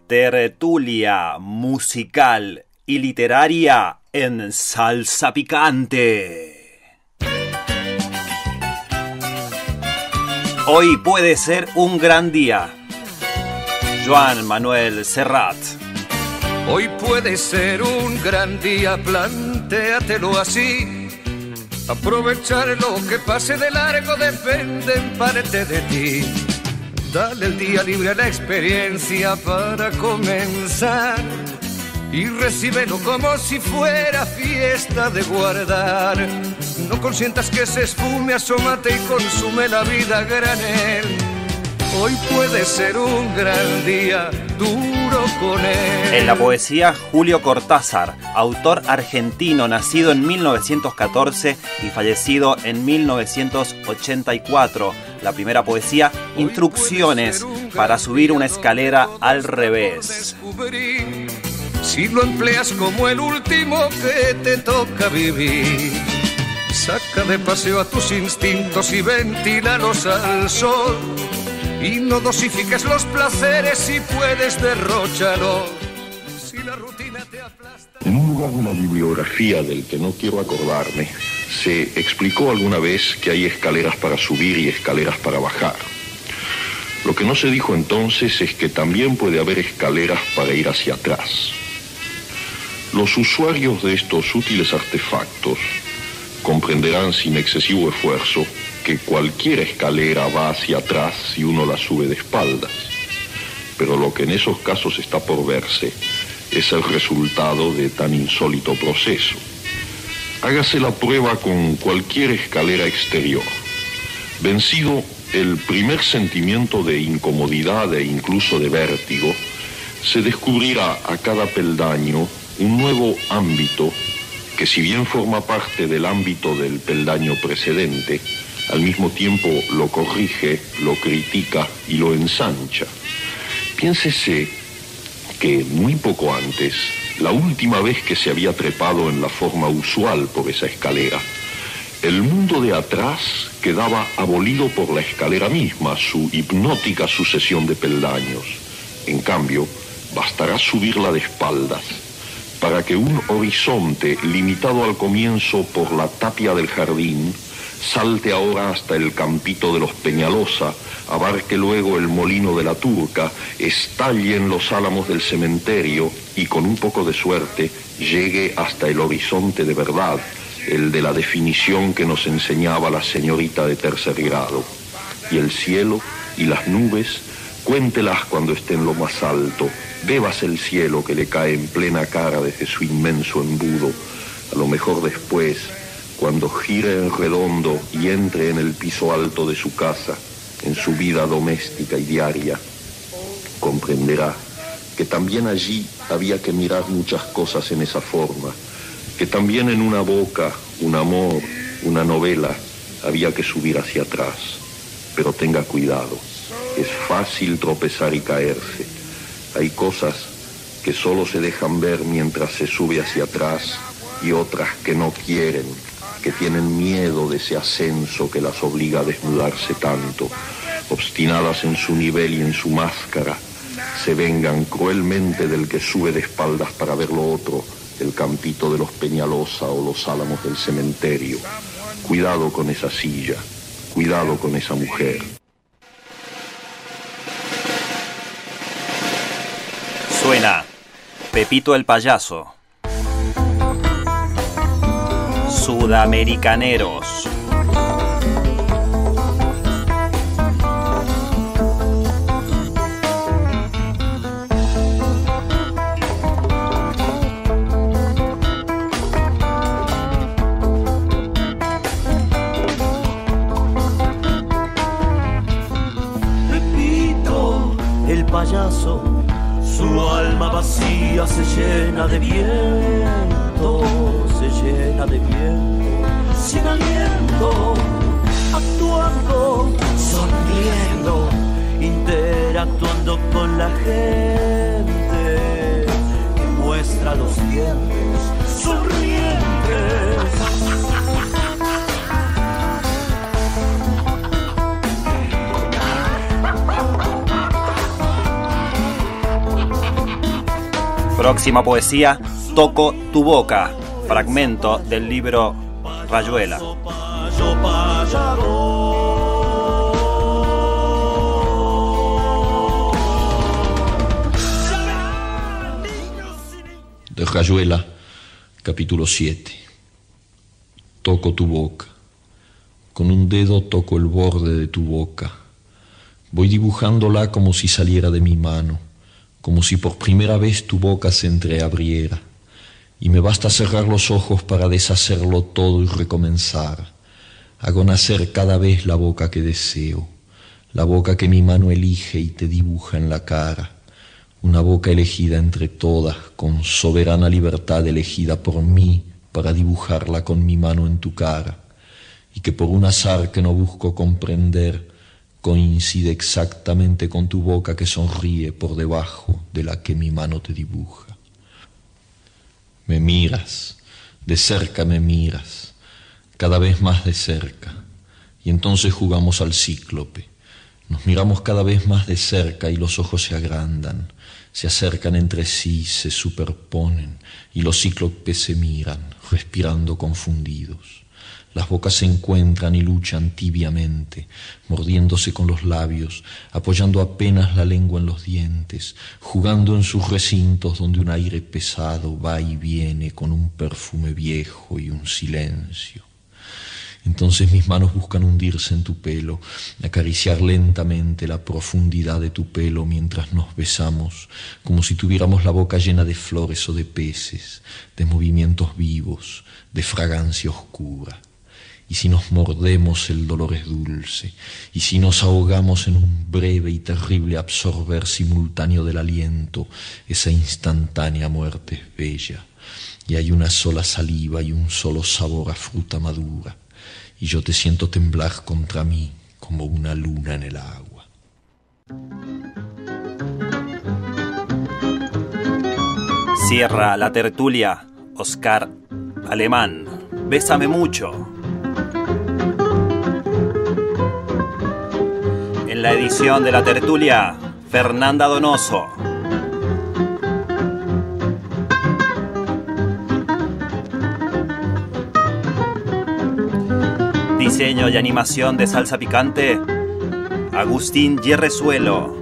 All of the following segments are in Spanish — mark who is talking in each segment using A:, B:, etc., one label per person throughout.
A: Tertulia musical y literaria en Salsa Picante. Hoy puede ser un gran día. Joan Manuel Serrat.
B: Hoy puede ser un gran día, plantéatelo así. Aprovechar lo que pase de largo depende en parte de ti. Dale el día libre a la experiencia para comenzar y recíbelo como si fuera fiesta de guardar. No consientas que se esfume, asómate y consume la vida a granel. Hoy puede ser un gran día, duro con él.
A: En la poesía, Julio Cortázar, autor argentino nacido en 1914 y fallecido en 1984. La primera poesía, Instrucciones para subir una escalera al revés.
B: Si lo empleas como el último que te toca vivir, saca de paseo a tus instintos y ventílalos al sol. Y no dosifiques los placeres si puedes derróchalos. Si la rutina te aplasta.
C: En un lugar de la bibliografía del que no quiero acordarme, se explicó alguna vez que hay escaleras para subir y escaleras para bajar. Lo que no se dijo entonces es que también puede haber escaleras para ir hacia atrás. Los usuarios de estos útiles artefactos comprenderán sin excesivo esfuerzo que cualquier escalera va hacia atrás si uno la sube de espaldas. Pero lo que en esos casos está por verse es el resultado de tan insólito proceso. Hágase la prueba con cualquier escalera exterior. Vencido el primer sentimiento de incomodidad e incluso de vértigo, se descubrirá a cada peldaño un nuevo ámbito que, si bien forma parte del ámbito del peldaño precedente, al mismo tiempo lo corrige, lo critica y lo ensancha. Piénsese que muy poco antes, la última vez que se había trepado en la forma usual por esa escalera, el mundo de atrás quedaba abolido por la escalera misma, su hipnótica sucesión de peldaños. En cambio, bastará subirla de espaldas para que un horizonte limitado al comienzo por la tapia del jardín salte ahora hasta el campito de los Peñalosa, abarque luego el molino de la Turca, estalle en los álamos del cementerio y con un poco de suerte llegue hasta el horizonte de verdad, el de la definición que nos enseñaba la señorita de tercer grado. Y el cielo y las nubes, cuéntelas cuando esté en lo más alto, bebas el cielo que le cae en plena cara desde su inmenso embudo, a lo mejor después, cuando gire en redondo y entre en el piso alto de su casa, en su vida doméstica y diaria, comprenderá que también allí había que mirar muchas cosas en esa forma, que también en una boca, un amor, una novela, había que subir hacia atrás. Pero tenga cuidado, es fácil tropezar y caerse. Hay cosas que solo se dejan ver mientras se sube hacia atrás y otras que no quieren, que tienen miedo de ese ascenso que las obliga a desnudarse tanto, obstinadas en su nivel y en su máscara, se vengan cruelmente del que sube de espaldas para ver lo otro, el campito de los Peñalosa o los álamos del cementerio. Cuidado con esa silla, cuidado con esa mujer.
A: Suena Pepito el Payaso. Sudamericaneros.
D: Pepito el payaso, su alma vacía se llena de viento, se llena de viento, sin aliento, actuando, sonriendo, interactuando con la gente, que muestra los dientes sonrientes.
A: Próxima poesía, Toco tu boca, fragmento del libro Rayuela.
E: De Rayuela, capítulo 7. Toco tu boca. Con un dedo toco el borde de tu boca. Voy dibujándola como si saliera de mi mano, como si por primera vez tu boca se entreabriera. Y me basta cerrar los ojos para deshacerlo todo y recomenzar. Hago nacer cada vez la boca que deseo, la boca que mi mano elige y te dibuja en la cara. Una boca elegida entre todas, con soberana libertad elegida por mí para dibujarla con mi mano en tu cara, y que por un azar que no busco comprender, coincide exactamente con tu boca que sonríe por debajo de la que mi mano te dibuja. Me miras, de cerca me miras, cada vez más de cerca, y entonces jugamos al cíclope. Nos miramos cada vez más de cerca y los ojos se agrandan, se acercan entre sí, se superponen, y los cíclopes se miran, respirando confundidos. Las bocas se encuentran y luchan tibiamente, mordiéndose con los labios, apoyando apenas la lengua en los dientes, jugando en sus recintos donde un aire pesado va y viene con un perfume viejo y un silencio. Entonces mis manos buscan hundirse en tu pelo, acariciar lentamente la profundidad de tu pelo mientras nos besamos, como si tuviéramos la boca llena de flores o de peces, de movimientos vivos, de fragancia oscura. Y si nos mordemos el dolor es dulce, y si nos ahogamos en un breve y terrible absorber simultáneo del aliento, esa instantánea muerte es bella, y hay una sola saliva y un solo sabor a fruta madura, y yo te siento temblar contra mí como una luna en el agua.
A: Cierra la tertulia Oscar Alemán, Bésame mucho. En la edición de la tertulia, Fernanda Donoso. Diseño y animación de Salsa Picante, Agustín Yerrezuelo.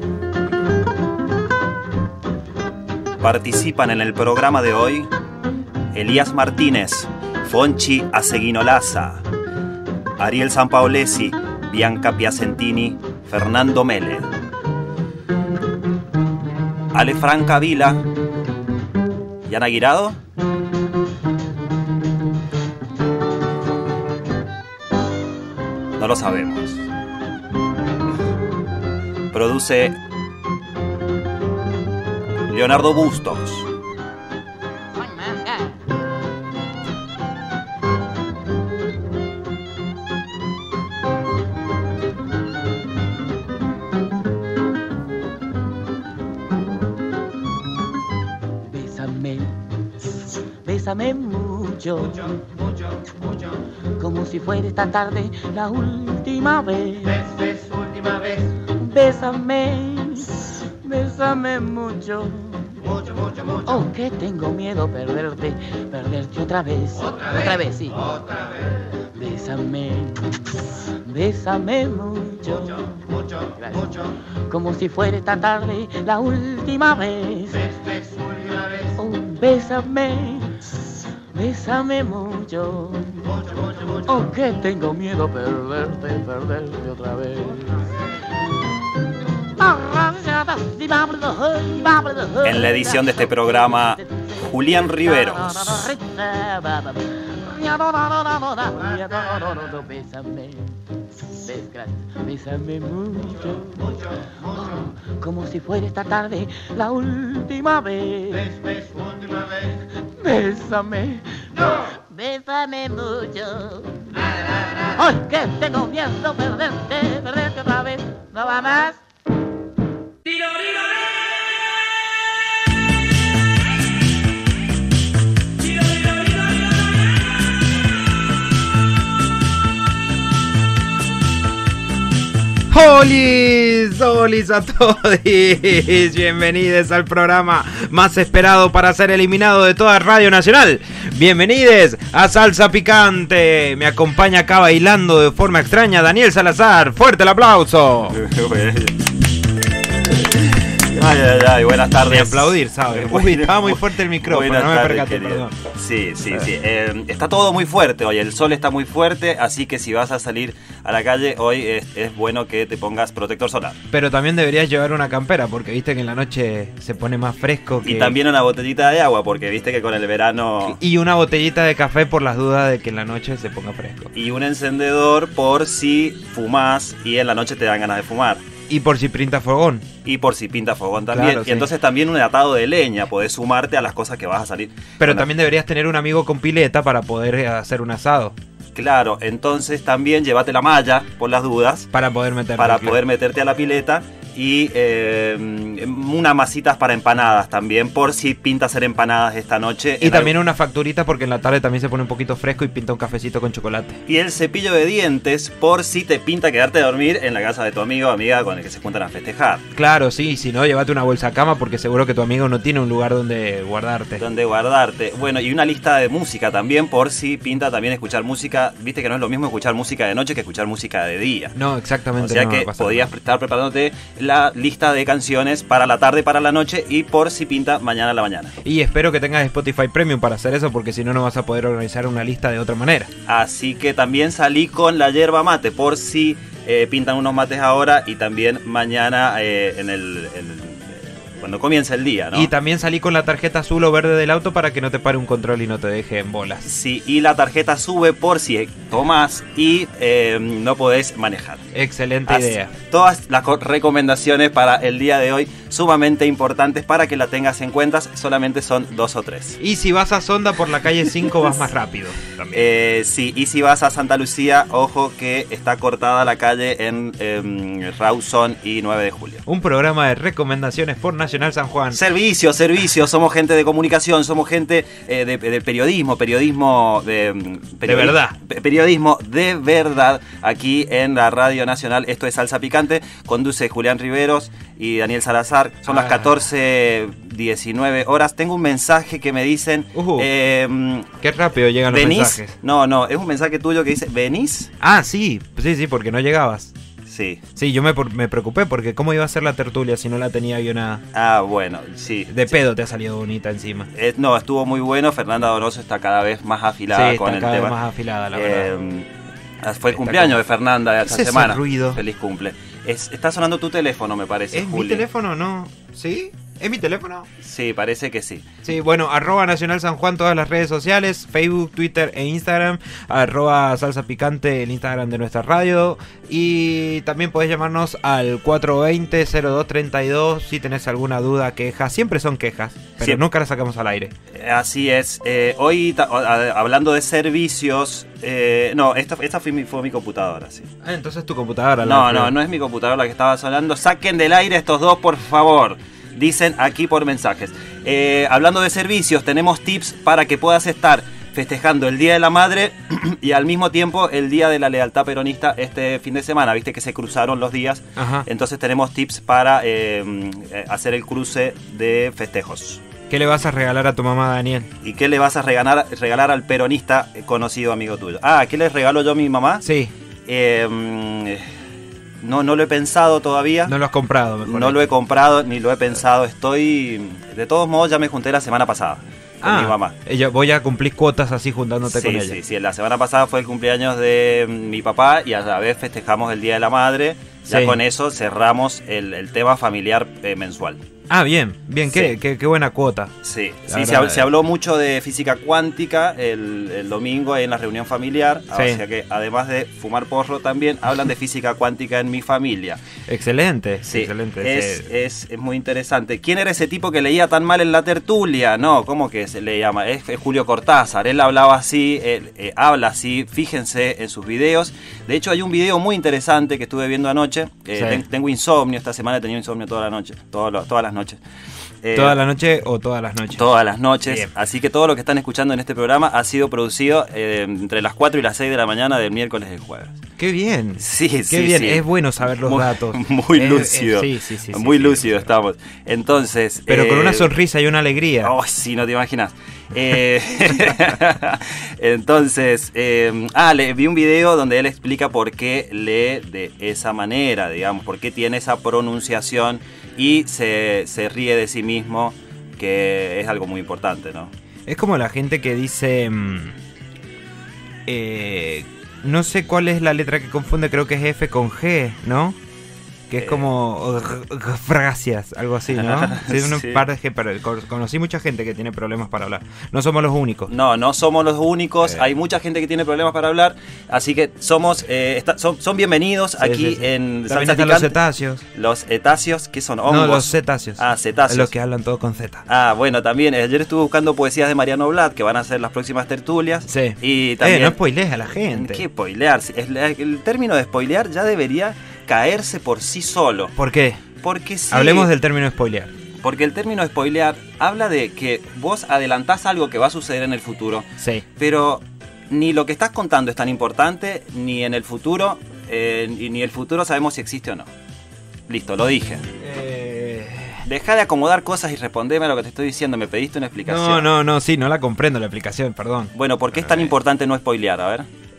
A: Participan en el programa de hoy Elías Martínez, Fonchi Aseguinolaza, Ariel Sampaolesi, Bianca Piacentini, Fernando Mele, Ale Franca Vila y Ana Guirado. No lo sabemos. Produce Leonardo Bustos.
F: Bésame mucho, mucho, mucho, mucho, como si fuera esta tarde la última vez. Última vez. Bésame, bésame mucho, mucho, mucho, mucho. Oh, que tengo miedo perderte otra vez. Otra vez, sí. Otra vez. Bésame, bésame mucho, mucho, mucho, mucho, como si fuera esta tarde la última vez. Última vez. Oh, bésame. Bésame mucho, mucho, mucho, mucho. Oh, que tengo miedo perderte otra vez.
A: En la edición de este programa, Julián Riveros.
F: Bésame mucho, mucho, mucho, como si fuera esta tarde la última vez. Última vez. Bésame, no. Bésame mucho. Ay, que tengo miedo perderte otra vez. No va más.
G: Olis a todos, bienvenidos al programa más esperado para ser eliminado de toda Radio Nacional. Bienvenidos a Salsa Picante. Me acompaña acá bailando de forma extraña Daniel Salazar. Fuerte el aplauso.
A: Ay, buenas tardes.
G: De aplaudir, ¿sabes? Estaba muy fuerte el micrófono, no me percaté, perdón.
A: Sí. Está todo muy fuerte hoy, el sol está muy fuerte, así que si vas a salir a la calle hoy es bueno que te pongas protector solar.
G: Pero también deberías llevar una campera, porque viste que en la noche se pone más fresco.
A: Y también una botellita de agua, porque viste que con el verano...
G: Y una botellita de café por las dudas de que en la noche se ponga fresco.
A: Y un encendedor por si fumás y en la noche te dan ganas de fumar.
G: Y por si pinta fogón.
A: Y por si pinta fogón también.
G: Claro,
A: y
G: sí.
A: Entonces también un atado de leña. Podés sumarte a las cosas que vas a salir.
G: Pero también deberías tener un amigo con pileta para poder hacer un asado.
A: Claro, entonces también llévate la malla por las dudas.
G: Para poder meterte.
A: Poder meterte a la pileta. Y unas masitas para empanadas también, por si pinta hacer empanadas esta noche.
G: Y también una facturita porque en la tarde también se pone un poquito fresco y pinta un cafecito con chocolate.
A: Y el cepillo de dientes por si te pinta quedarte a dormir en la casa de tu amigo o amiga con el que se juntan a festejar.
G: Claro, sí, si no, llévate una bolsa cama porque seguro que tu amigo no tiene un lugar donde guardarte.
A: Bueno, y una lista de música también por si pinta también escuchar música. Viste que no es lo mismo escuchar música de noche que escuchar música de día.
G: No, exactamente.
A: O sea que podías estar preparándote la lista de canciones para la tarde, para la noche y por si pinta mañana a la mañana.
G: Y espero que tengas Spotify Premium para hacer eso porque si no, no vas a poder organizar una lista de otra manera.
A: Así que también salí con la yerba mate por si pintan unos mates ahora y también mañana cuando comienza el día, ¿no?
G: Y también salí con la tarjeta azul o verde del auto para que no te pare un control y no te deje en bolas.
A: Sí, y la tarjeta sube por si tomás y no podés manejar.
G: Excelente idea.
A: Todas las recomendaciones para el día de hoy sumamente importantes para que la tengas en cuenta. Solamente son 2 o 3.
G: Y si vas a Sonda por la calle 5 vas más rápido también.
A: Sí, y si vas a Santa Lucía, ojo que está cortada la calle en Rawson y 9 de julio.
G: Un programa de recomendaciones por Nacional San Juan.
A: Servicio, somos gente de comunicación, somos gente de periodismo de verdad. Periodismo de verdad aquí en la Radio Nacional. Esto es Salsa Picante, conduce Julián Riveros y Daniel Salazar. Son las 14:19 horas. Tengo un mensaje que me dicen...
G: Qué rápido llegan los mensajes.
A: No, es un mensaje tuyo que dice, ¿venís?
G: Ah, sí, porque no llegabas.
A: Sí,
G: yo me preocupé porque cómo iba a ser la tertulia si no la tenía guionada.
A: Ah, bueno, sí.
G: De pedo te ha salido bonita encima.
A: No, estuvo muy bueno. Fernanda Donoso está cada vez más afilada con el tema.
G: Sí, está cada vez más afilada, la verdad.
A: Fue el cumpleaños de Fernanda de esta semana.
G: Ese ruido.
A: Feliz cumple. Está sonando tu teléfono, me parece,
G: ¿Es
A: Juli.
G: mi teléfono? No. ¿Sí? ¿Es mi teléfono?
A: Sí, parece que sí.
G: Sí, bueno, @Nacional San Juan todas las redes sociales, Facebook, Twitter e Instagram, @Salsa Picante el Instagram de nuestra radio, y también podés llamarnos al 420-0232 si tenés alguna duda, queja, siempre son quejas, pero nunca las sacamos al aire.
A: Así es. Hoy, hablando de servicios, esta fue mi computadora, sí.
G: Ah, entonces tu computadora.
A: No es mi computadora la que estaba sonando. Saquen del aire estos dos, por favor. Dicen aquí por mensajes. Hablando de servicios, tenemos tips para que puedas estar festejando el Día de la Madre y al mismo tiempo el Día de la Lealtad Peronista este fin de semana. Viste que se cruzaron los días.
G: Ajá.
A: Entonces tenemos tips para hacer el cruce de festejos.
G: ¿Qué le vas a regalar a tu mamá, Daniel?
A: ¿Y qué le vas a regalar al peronista conocido amigo tuyo? ¿Qué le regalo yo a mi mamá?
G: Sí.
A: No lo he pensado todavía.
G: No lo has comprado, mejor.
A: No lo he comprado ni lo he pensado. De todos modos, ya me junté la semana pasada con mi mamá.
G: Voy a cumplir cuotas así juntándote con ella.
A: Sí. La semana pasada fue el cumpleaños de mi papá y a la vez festejamos el Día de la Madre. Ya con eso cerramos el tema familiar mensual.
G: Ah, bien,
A: Sí.
G: qué buena cuota.
A: Sí, se habló mucho de física cuántica el domingo ahí en la reunión familiar.
G: Sí.
A: O sea que además de fumar porro también hablan de física cuántica en mi familia.
G: Excelente,
A: Sí,
G: excelente.
A: es muy interesante. ¿Quién era ese tipo que leía tan mal en la tertulia? No, ¿cómo que se le llama? Es Julio Cortázar. Él hablaba así, habla así, fíjense en sus videos. De hecho hay un video muy interesante que estuve viendo anoche. Tengo insomnio, esta semana he tenido insomnio toda la noche, todas las noches.
G: ¿Toda la noche o todas las noches?
A: Todas las noches.
G: Bien.
A: Así que todo lo que están escuchando en este programa ha sido producido entre las 4 y las 6 de la mañana del miércoles y jueves.
G: ¡Qué bien!
A: Sí,
G: ¡Qué
A: sí,
G: bien!
A: sí.
G: Es bueno saber los datos.
A: Muy lúcido.
G: Sí,
A: muy lúcido estamos. Entonces...
G: Pero con una sonrisa y una alegría.
A: Oh, sí, no te imaginas. Entonces, le vi un video donde él explica por qué lee de esa manera, digamos, por qué tiene esa pronunciación y se ríe de sí mismo, que es algo muy importante, ¿no?
G: Es como la gente que dice... no sé cuál es la letra que confunde, creo que es F con G, ¿no? Que es como gracias, algo así, ¿no? Sí, un par de G, pero conocí mucha gente que tiene problemas para hablar. No somos los únicos.
A: No somos los únicos. Hay mucha gente que tiene problemas para hablar, así que son bienvenidos aquí en Salsa Picante.
G: Los cetáceos.
A: Los cetáceos, ¿qué son? ¿Hongos?
G: No, los cetáceos.
A: Ah, cetáceos.
G: Los que hablan todo con Z.
A: Ah, bueno, también. Ayer estuve buscando poesías de Mariano Blatt, que van a ser las próximas tertulias.
G: Sí.
A: Y también...
G: no spoilees a la gente.
A: ¿Qué spoilear? El término de spoilear ya debería caerse por sí solo.
G: ¿Por qué?
A: Porque sí.
G: Hablemos del término spoilear.
A: Porque el término spoilear habla de que vos adelantás algo que va a suceder en el futuro.
G: Sí.
A: Pero ni lo que estás contando es tan importante, ni en el futuro, ni el futuro sabemos si existe o no. Listo, lo dije. Deja de acomodar cosas y respondeme a lo que te estoy diciendo. Me pediste una explicación.
G: No, sí, no la comprendo la explicación, perdón.
A: Bueno, ¿por qué es tan importante no spoilear? A ver.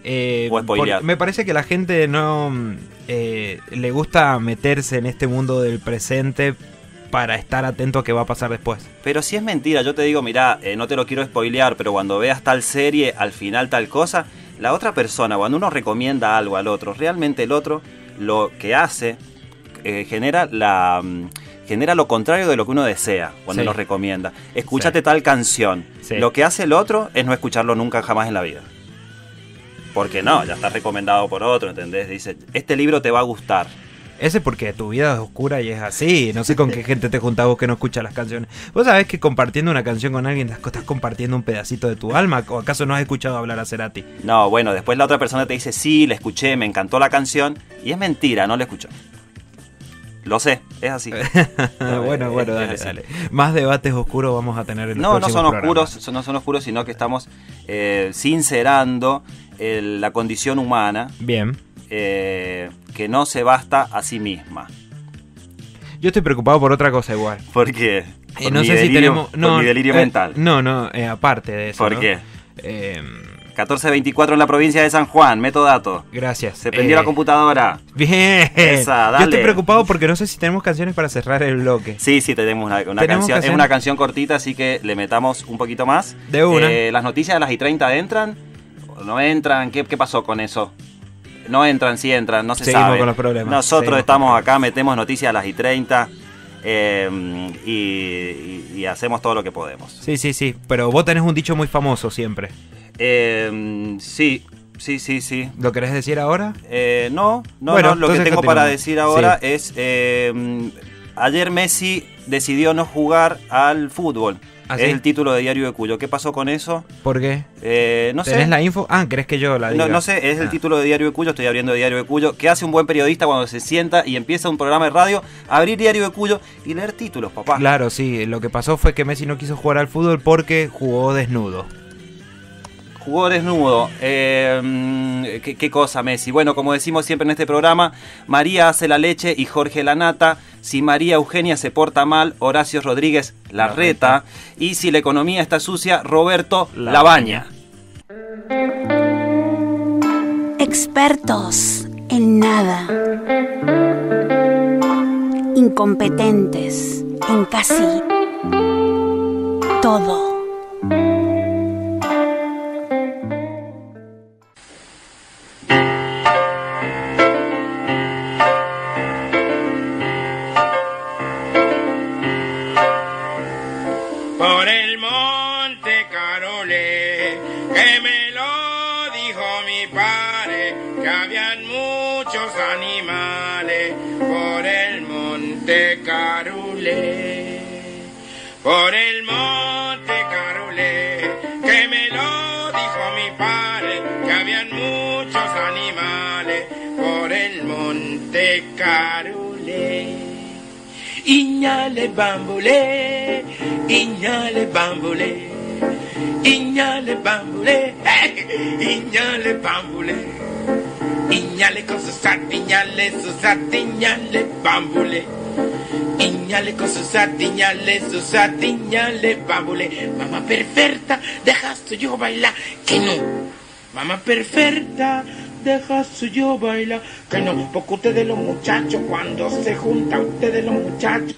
G: Me parece que la gente no le gusta meterse en este mundo del presente para estar atento a qué va a pasar después.
A: Pero si es mentira, yo te digo, mirá, no te lo quiero spoilear, pero cuando veas tal serie, al final tal cosa, la otra persona, cuando uno recomienda algo al otro, realmente el otro lo que hace genera lo contrario de lo que uno desea cuando lo recomienda. Escúchate tal canción. Sí. Lo que hace el otro es no escucharlo nunca jamás en la vida. Porque no, ya está recomendado por otro, ¿entendés? Dice, este libro te va a gustar.
G: Ese porque tu vida es oscura y es así. No sé con qué gente te juntás vos que no escucha las canciones. ¿Vos sabés que compartiendo una canción con alguien estás compartiendo un pedacito de tu alma? ¿O acaso no has escuchado hablar a Cerati?
A: No, bueno, después la otra persona te dice, sí, la escuché, me encantó la canción. Y es mentira, no la escuchó. Lo sé, es así.
G: Bueno, dale. Más debates oscuros vamos a tener en los próximos
A: programas. No son oscuros, sino que estamos sincerando la condición humana.
G: Bien.
A: Que no se basta a sí misma.
G: Yo estoy preocupado por otra cosa igual.
A: ¿Por qué?
G: Por no sé si tenemos...
A: por mi delirio mental.
G: Aparte de eso.
A: ¿Por qué? 1424 en la provincia de San Juan, Metodato.
G: Gracias.
A: Se prendió la computadora.
G: Bien.
A: Esa, dale.
G: Yo estoy preocupado porque no sé si tenemos canciones para cerrar el bloque.
A: Sí, tenemos una canción. Es una canción cortita, así que le metamos un poquito más.
G: De una.
A: Las noticias de las y30 entran. ¿No entran? ¿Qué pasó con eso? No entran, sí entran, no se
G: Seguimos
A: sabe.
G: Con los problemas.
A: Nosotros estamos acá, metemos noticias a las y30 y hacemos todo lo que podemos.
G: Sí, pero vos tenés un dicho muy famoso siempre.
A: Sí.
G: ¿Lo querés decir ahora?
A: No, lo que tengo para decir ahora es... ayer Messi decidió no jugar al fútbol.
G: ¿Ah,
A: es
G: sí?
A: el título de Diario de Cuyo. ¿Qué pasó con eso?
G: ¿Por qué?
A: No sé.
G: ¿Tenés la info? ¿Crees que yo la diga?
A: No sé, es el título de Diario de Cuyo. Estoy abriendo Diario de Cuyo. ¿Qué hace un buen periodista cuando se sienta y empieza un programa de radio? Abrir Diario de Cuyo y leer títulos, papá.
G: Claro, sí. Lo que pasó fue que Messi no quiso jugar al fútbol porque jugó desnudo.
A: Jugó desnudo. ¿Qué cosa, Messi? Bueno, como decimos siempre en este programa, María hace la leche y Jorge la nata. Si María Eugenia se porta mal, Horacio Rodríguez la reta. Y si la economía está sucia, Roberto la baña.
H: Expertos en nada. Incompetentes en casi todo.
I: Por el monte Carole, que me lo dijo mi padre, que habían muchos animales por el monte Carole. Por el monte Carole, que me lo dijo mi padre, que habían muchos animales por el monte Carole. Iñale bambule, iñale bambule, iñale bambule, iñale bambule, iñale con sus satiñales bambule, iñale con sus satiñales bambule. Mamá perfecta, dejaste yo bailar, que no. Mamá perfecta, dejaste yo bailar, que no. Porque ustedes los muchachos cuando se juntan, ustedes los muchachos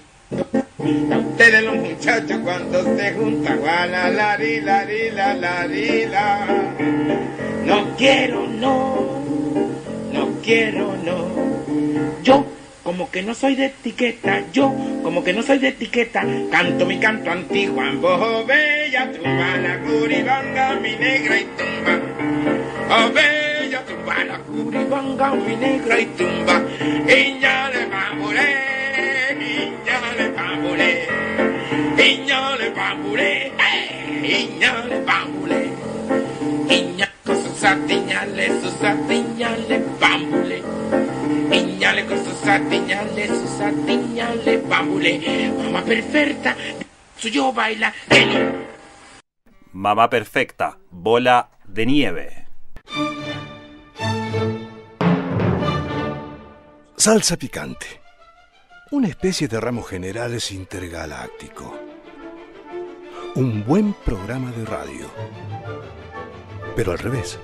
I: cuando se juntan, la. No quiero, no. Yo, como que no soy de etiqueta, canto mi canto antiguo, ambo bella tumba la curibanga, mi negra y tumba. Oh, bella tumba la curibanga, mi negra y tumba. Iñale bambule, iñale bambule, iñale bambule, iñale bambule, iñale con sus satiñales bambule, iñale con sus satiñales bambule. Mamá perfecta, yo baila, que no.
A: Mamá perfecta, bola de nieve.
J: Salsa picante. Una especie de ramos generales intergaláctico. Un buen programa de radio. Pero al revés.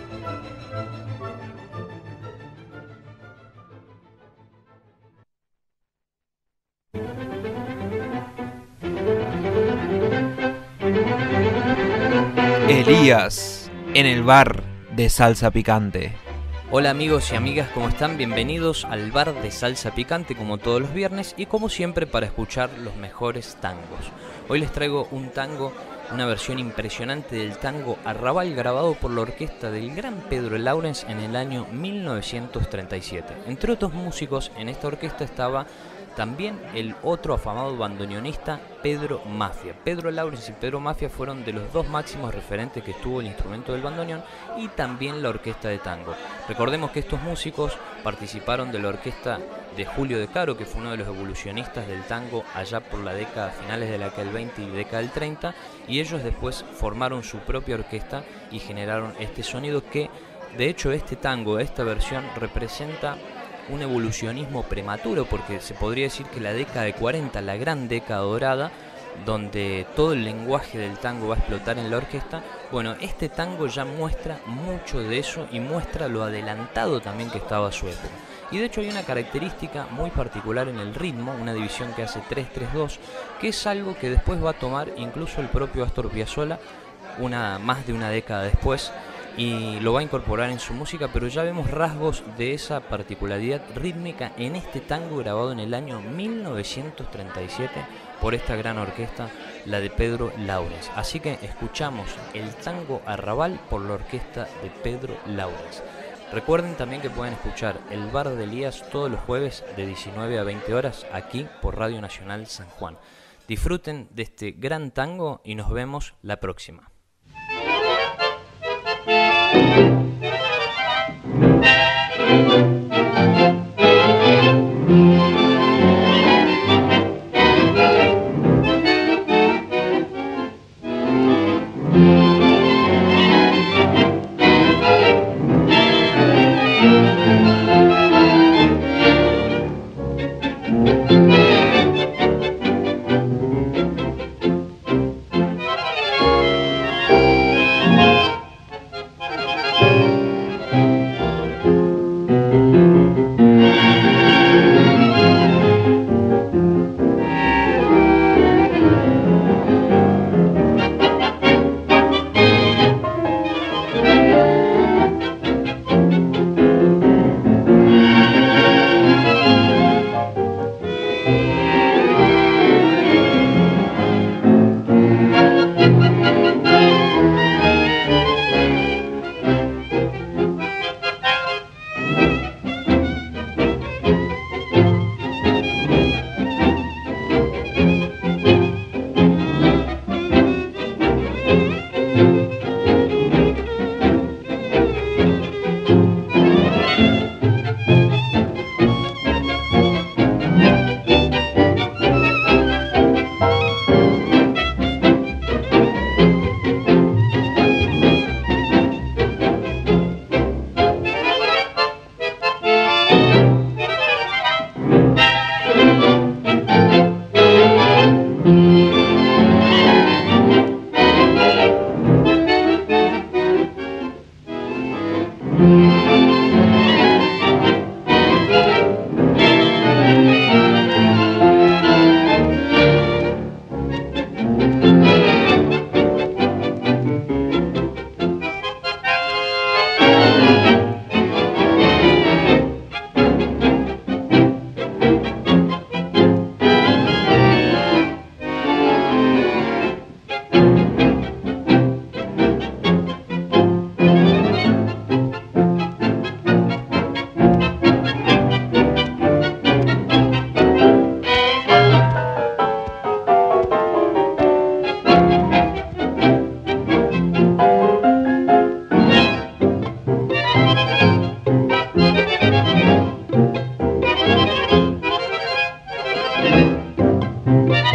G: Elías, en el bar de Salsa Picante.
K: Hola amigos y amigas, ¿cómo están? Bienvenidos al bar de Salsa Picante como todos los viernes y como siempre para escuchar los mejores tangos. Hoy les traigo un tango, una versión impresionante del tango Arrabal grabado por la orquesta del gran Pedro Lawrence en el año 1937. Entre otros músicos en esta orquesta estaba también el otro afamado bandoneonista Pedro Mafia. Pedro Lawrence y Pedro Mafia fueron de los dos máximos referentes que tuvo el instrumento del bandoneón y también la orquesta de tango. Recordemos que estos músicos participaron de la orquesta de Julio De Caro, que fue uno de los evolucionistas del tango allá por la década, finales de la década del 20 y década del 30, y ellos después formaron su propia orquesta y generaron este sonido que, de hecho, este tango, esta versión representa un evolucionismo prematuro, porque se podría decir que la década de 40, la gran década dorada, donde todo el lenguaje del tango va a explotar en la orquesta, bueno, este tango ya muestra mucho de eso y muestra lo adelantado también que estaba a su época. Y de hecho hay una característica muy particular en el ritmo, una división que hace 3-3-2, que es algo que después va a tomar incluso el propio Astor Piazzolla más de una década después, y lo va a incorporar en su música, pero ya vemos rasgos de esa particularidad rítmica en este tango grabado en el año 1937 por esta gran orquesta, la de Pedro Lawrence. Así que escuchamos el tango Arrabal por la orquesta de Pedro Lawrence. Recuerden también que pueden escuchar el bar de Elías todos los jueves de 19 a 20 horas aquí por Radio Nacional San Juan. Disfruten de este gran tango y nos vemos la próxima.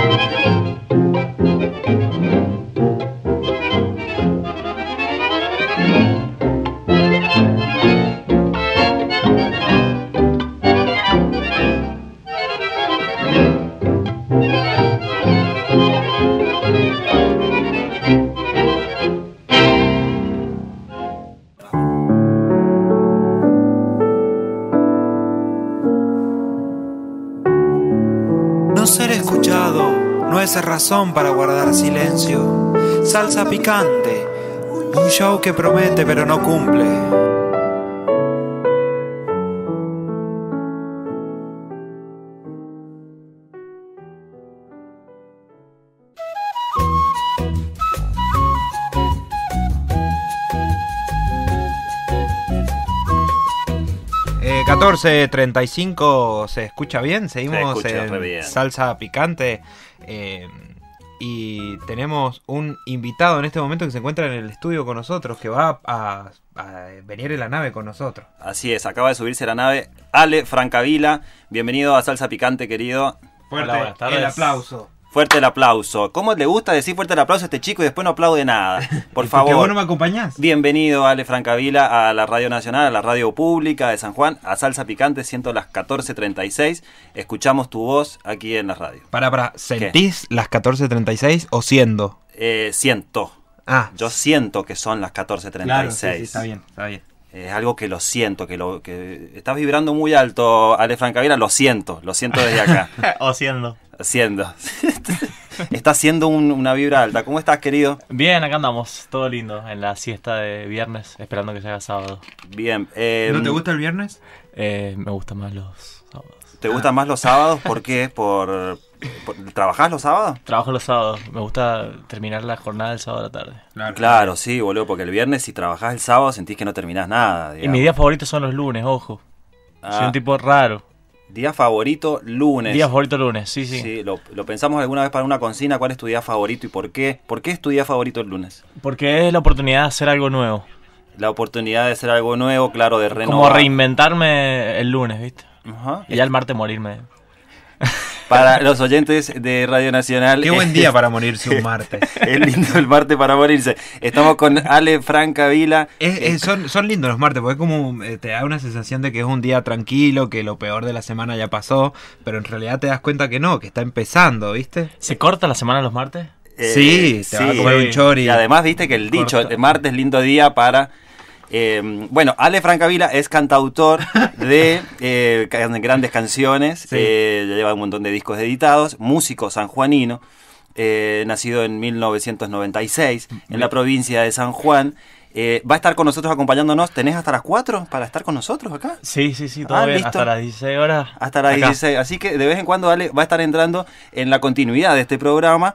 G: Ser escuchado no es razón para guardar silencio. Salsa Picante, un show que promete pero no cumple. 14:35, ¿se escucha bien? Seguimos en
A: bien.
G: Salsa Picante y tenemos un invitado en este momento que se encuentra en el estudio con nosotros, que va a venir en la nave con nosotros.
A: Así es, acaba de subirse a la nave Ale Francavila. Bienvenido a Salsa Picante, querido.
G: Fuerte el aplauso.
A: Fuerte el aplauso. ¿Cómo le gusta decir fuerte el aplauso a este chico y después no aplaude nada? Por favor.
G: ¿Que vos no me acompañás?
A: Bienvenido, Ale Francavila, a la Radio Nacional, a la Radio Pública de San Juan, a Salsa Picante, siento las 14:36. Escuchamos tu voz aquí en la radio.
G: Para, ¿sentís las 14:36 o siendo?
A: Siento.
G: Ah.
A: Yo siento que son las 14:36.
G: Claro, sí, está bien.
A: Es algo que lo siento, que estás vibrando muy alto, Ale Francavila, lo siento desde acá.
L: O siendo.
A: Está haciendo una vibra alta. ¿Cómo estás, querido?
L: Bien, acá andamos, todo lindo, en la siesta de viernes, esperando que llegue sábado.
A: Bien.
G: ¿No te gusta el viernes?
L: Me gustan más los sábados.
A: ¿Te gustan más los sábados? ¿Por qué? ¿Trabajás los sábados?
L: Trabajo los sábados, me gusta terminar la jornada del sábado a la tarde.
A: Claro, sí, boludo, porque el viernes si trabajás el sábado sentís que no terminás nada, digamos.
L: Y mis días favoritos son los lunes, ojo. Soy un tipo raro.
A: Día favorito, lunes.
L: Día favorito, lunes, sí.
A: Sí, lo pensamos alguna vez para una consigna. ¿Cuál es tu día favorito y por qué? ¿Por qué es tu día favorito el lunes?
L: Porque es la oportunidad de hacer algo nuevo.
A: La oportunidad de hacer algo nuevo, claro, de renovar.
L: Como reinventarme el lunes, ¿viste?
A: Ajá.
L: Y ya el martes morirme.
A: Para los oyentes de Radio Nacional.
G: Qué buen día para morirse un martes.
A: Es lindo el martes para morirse. Estamos con Ale Francavila.
G: Son lindos los martes, porque como te da una sensación de que es un día tranquilo, que lo peor de la semana ya pasó, pero en realidad te das cuenta que no, que está empezando, ¿viste?
L: ¿Se corta la semana los martes?
G: Sí, te va a comer un chori.
A: Y además viste que el dicho, el martes lindo día para... bueno, Ale Francavila es cantautor de grandes canciones,
G: sí.
A: Lleva un montón de discos editados, músico sanjuanino, nacido en 1996 en la provincia de San Juan. Va a estar con nosotros acompañándonos. ¿Tenés hasta las 4 para estar con nosotros acá?
L: Sí, todo bien, hasta las 16 horas.
A: Hasta las 16, así que de vez en cuando Ale va a estar entrando en la continuidad de este programa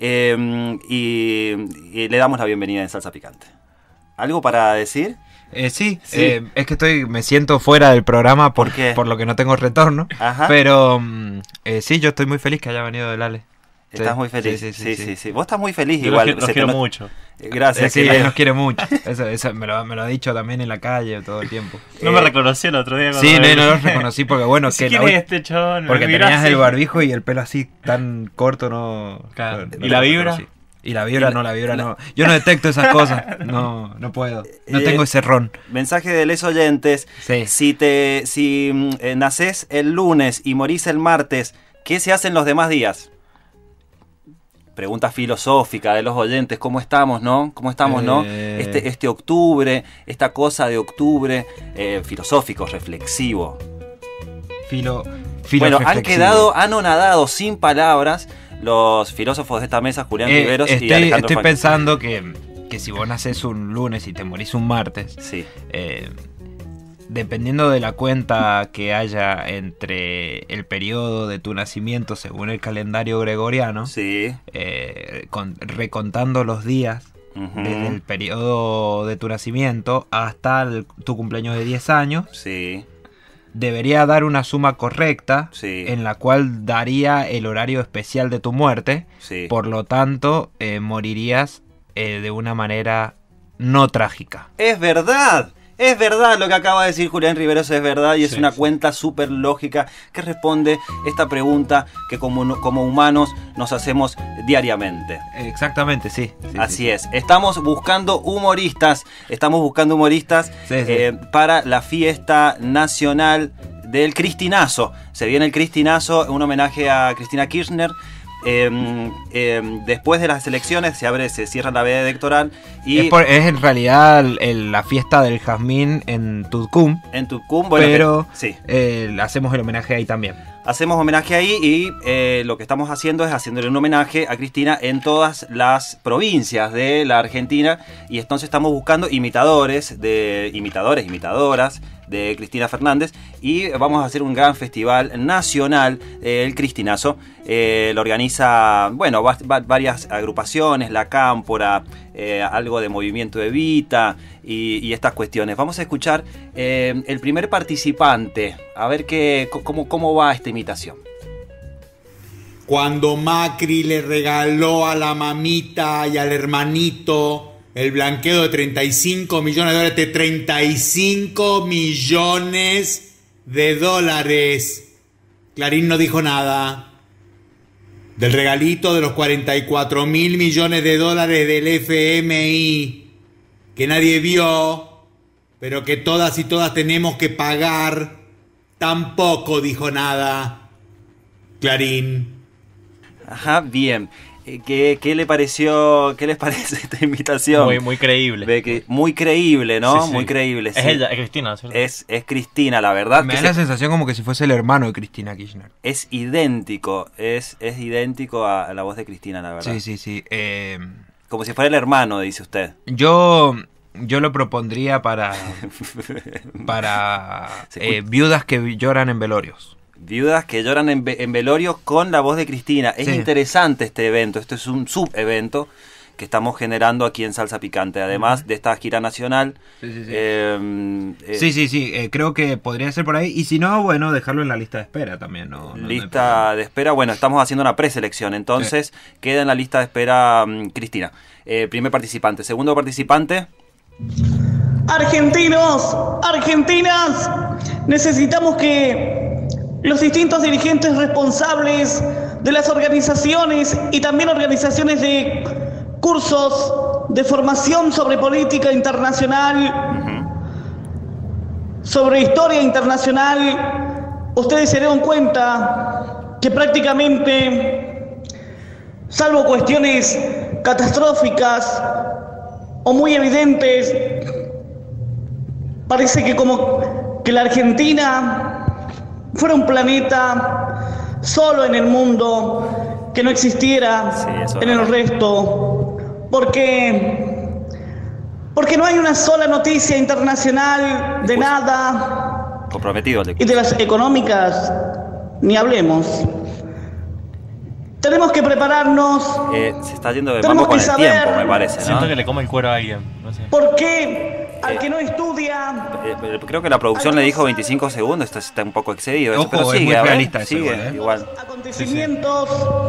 A: y le damos la bienvenida en Salsa Picante. ¿Algo para decir?
G: Sí. Es que me siento fuera del programa por lo que no tengo retorno.
A: Ajá.
G: Pero sí, yo estoy muy feliz que haya venido el Ale.
A: ¿Estás muy feliz? Sí. Vos estás muy feliz
L: yo
A: igual.
L: Los quiero mucho.
A: Gracias.
G: Sí, él nos quiere mucho. Eso me lo ha dicho también en la calle todo el tiempo.
L: No me reconocí el otro día.
G: Sí, no lo reconocí porque bueno.
L: ¿Quién es este chabón?
G: Porque tenías el barbijo y el pelo así tan corto, no...
L: Claro. ¿Y la vibra?
G: Y la vibra no. Yo no detecto esas cosas. No puedo. No tengo ese ron.
A: Mensaje de les oyentes.
G: Sí.
A: Si nacés el lunes y morís el martes, ¿qué se hacen los demás días? Pregunta filosófica de los oyentes. ¿Cómo estamos, no? Este octubre, esta cosa de octubre, filosófico, reflexivo. Bueno, han quedado anonadados sin palabras los filósofos de esta mesa, Julián Riveros y Alejandro
G: Estoy pensando que si vos nacés un lunes y te morís un martes,
A: sí.
G: Dependiendo de la cuenta que haya entre el periodo de tu nacimiento según el calendario gregoriano,
A: sí.
G: Recontando los días desde el periodo de tu nacimiento hasta tu cumpleaños de 10 años,
A: sí.
G: Debería dar una suma correcta,
A: sí.
G: En la cual daría el horario especial de tu muerte,
A: sí.
G: Por lo tanto morirías de una manera no trágica.
A: Es verdad. Es verdad lo que acaba de decir Julián Riveros, es verdad, y es una cuenta súper lógica que responde esta pregunta que como humanos nos hacemos diariamente.
G: Exactamente, sí.
A: Así es. Estamos buscando humoristas para la fiesta nacional del Cristinazo. Se viene el Cristinazo, un homenaje a Cristina Kirchner. Después de las elecciones se cierra la veda electoral y
G: es en realidad la fiesta del jazmín en Tutcum.
A: En Tutcum, bueno,
G: pero
A: sí.
G: Hacemos el homenaje ahí también.
A: Hacemos homenaje ahí y lo que estamos haciendo es haciéndole un homenaje a Cristina en todas las provincias de la Argentina, y entonces estamos buscando imitadoras de Cristina Fernández, y vamos a hacer un gran festival nacional, el Cristinazo. Lo organiza, bueno, varias agrupaciones, La Cámpora, algo de Movimiento Evita y estas cuestiones. Vamos a escuchar el primer participante, a ver cómo va esta imitación.
M: Cuando Macri le regaló a la mamita y al hermanito el blanqueo de 35 millones de dólares, 35 millones de dólares. Clarín no dijo nada. Del regalito de los 44 mil millones de dólares del FMI, que nadie vio, pero que todas y todas tenemos que pagar, tampoco dijo nada Clarín.
A: Ajá, bien. ¿Qué les parece esta invitación?
L: Muy creíble.
A: Muy creíble, ¿no?
L: Sí, sí.
A: Muy creíble.
L: Es ella, es Cristina, ¿cierto?
A: Es Cristina, la verdad.
G: Me da la sensación como que si fuese el hermano de Cristina Kirchner.
A: Es idéntico, es idéntico a la voz de Cristina, la verdad.
G: Sí.
A: Como si fuera el hermano, dice usted.
G: Yo lo propondría para viudas que lloran en velorios.
A: Viudas que lloran en velorios con la voz de Cristina. Es interesante este evento. Esto es un sub-evento que estamos generando aquí en Salsa Picante. Además de esta gira nacional.
G: Sí. Creo que podría ser por ahí. Y si no, bueno, dejarlo en la lista de espera también.
A: Lista de espera. Bueno, estamos haciendo una preselección. Entonces, queda en la lista de espera Cristina. Primer participante. Segundo participante.
N: Argentinos, argentinas, necesitamos que los distintos dirigentes responsables de las organizaciones y también organizaciones de cursos de formación sobre política internacional, sobre historia internacional, ustedes se dieron cuenta que prácticamente, salvo cuestiones catastróficas o muy evidentes, parece que como que la Argentina fuera un planeta solo en el mundo, que no existiera en el resto, porque no hay una sola noticia internacional de nada,
A: comprometido
N: y de las económicas ni hablemos. Tenemos que prepararnos.
A: Se está yendo de mambo con el tiempo, me parece, ¿no?
L: Siento que le come el cuero a alguien. No sé.
N: ¿Por qué al que no estudia?
A: Creo que la producción le dijo 25 segundos. Está un poco excedido.
G: Ojo,
A: pero
G: es
A: sigue,
G: muy realista eso,
A: sigue igual.
N: Acontecimientos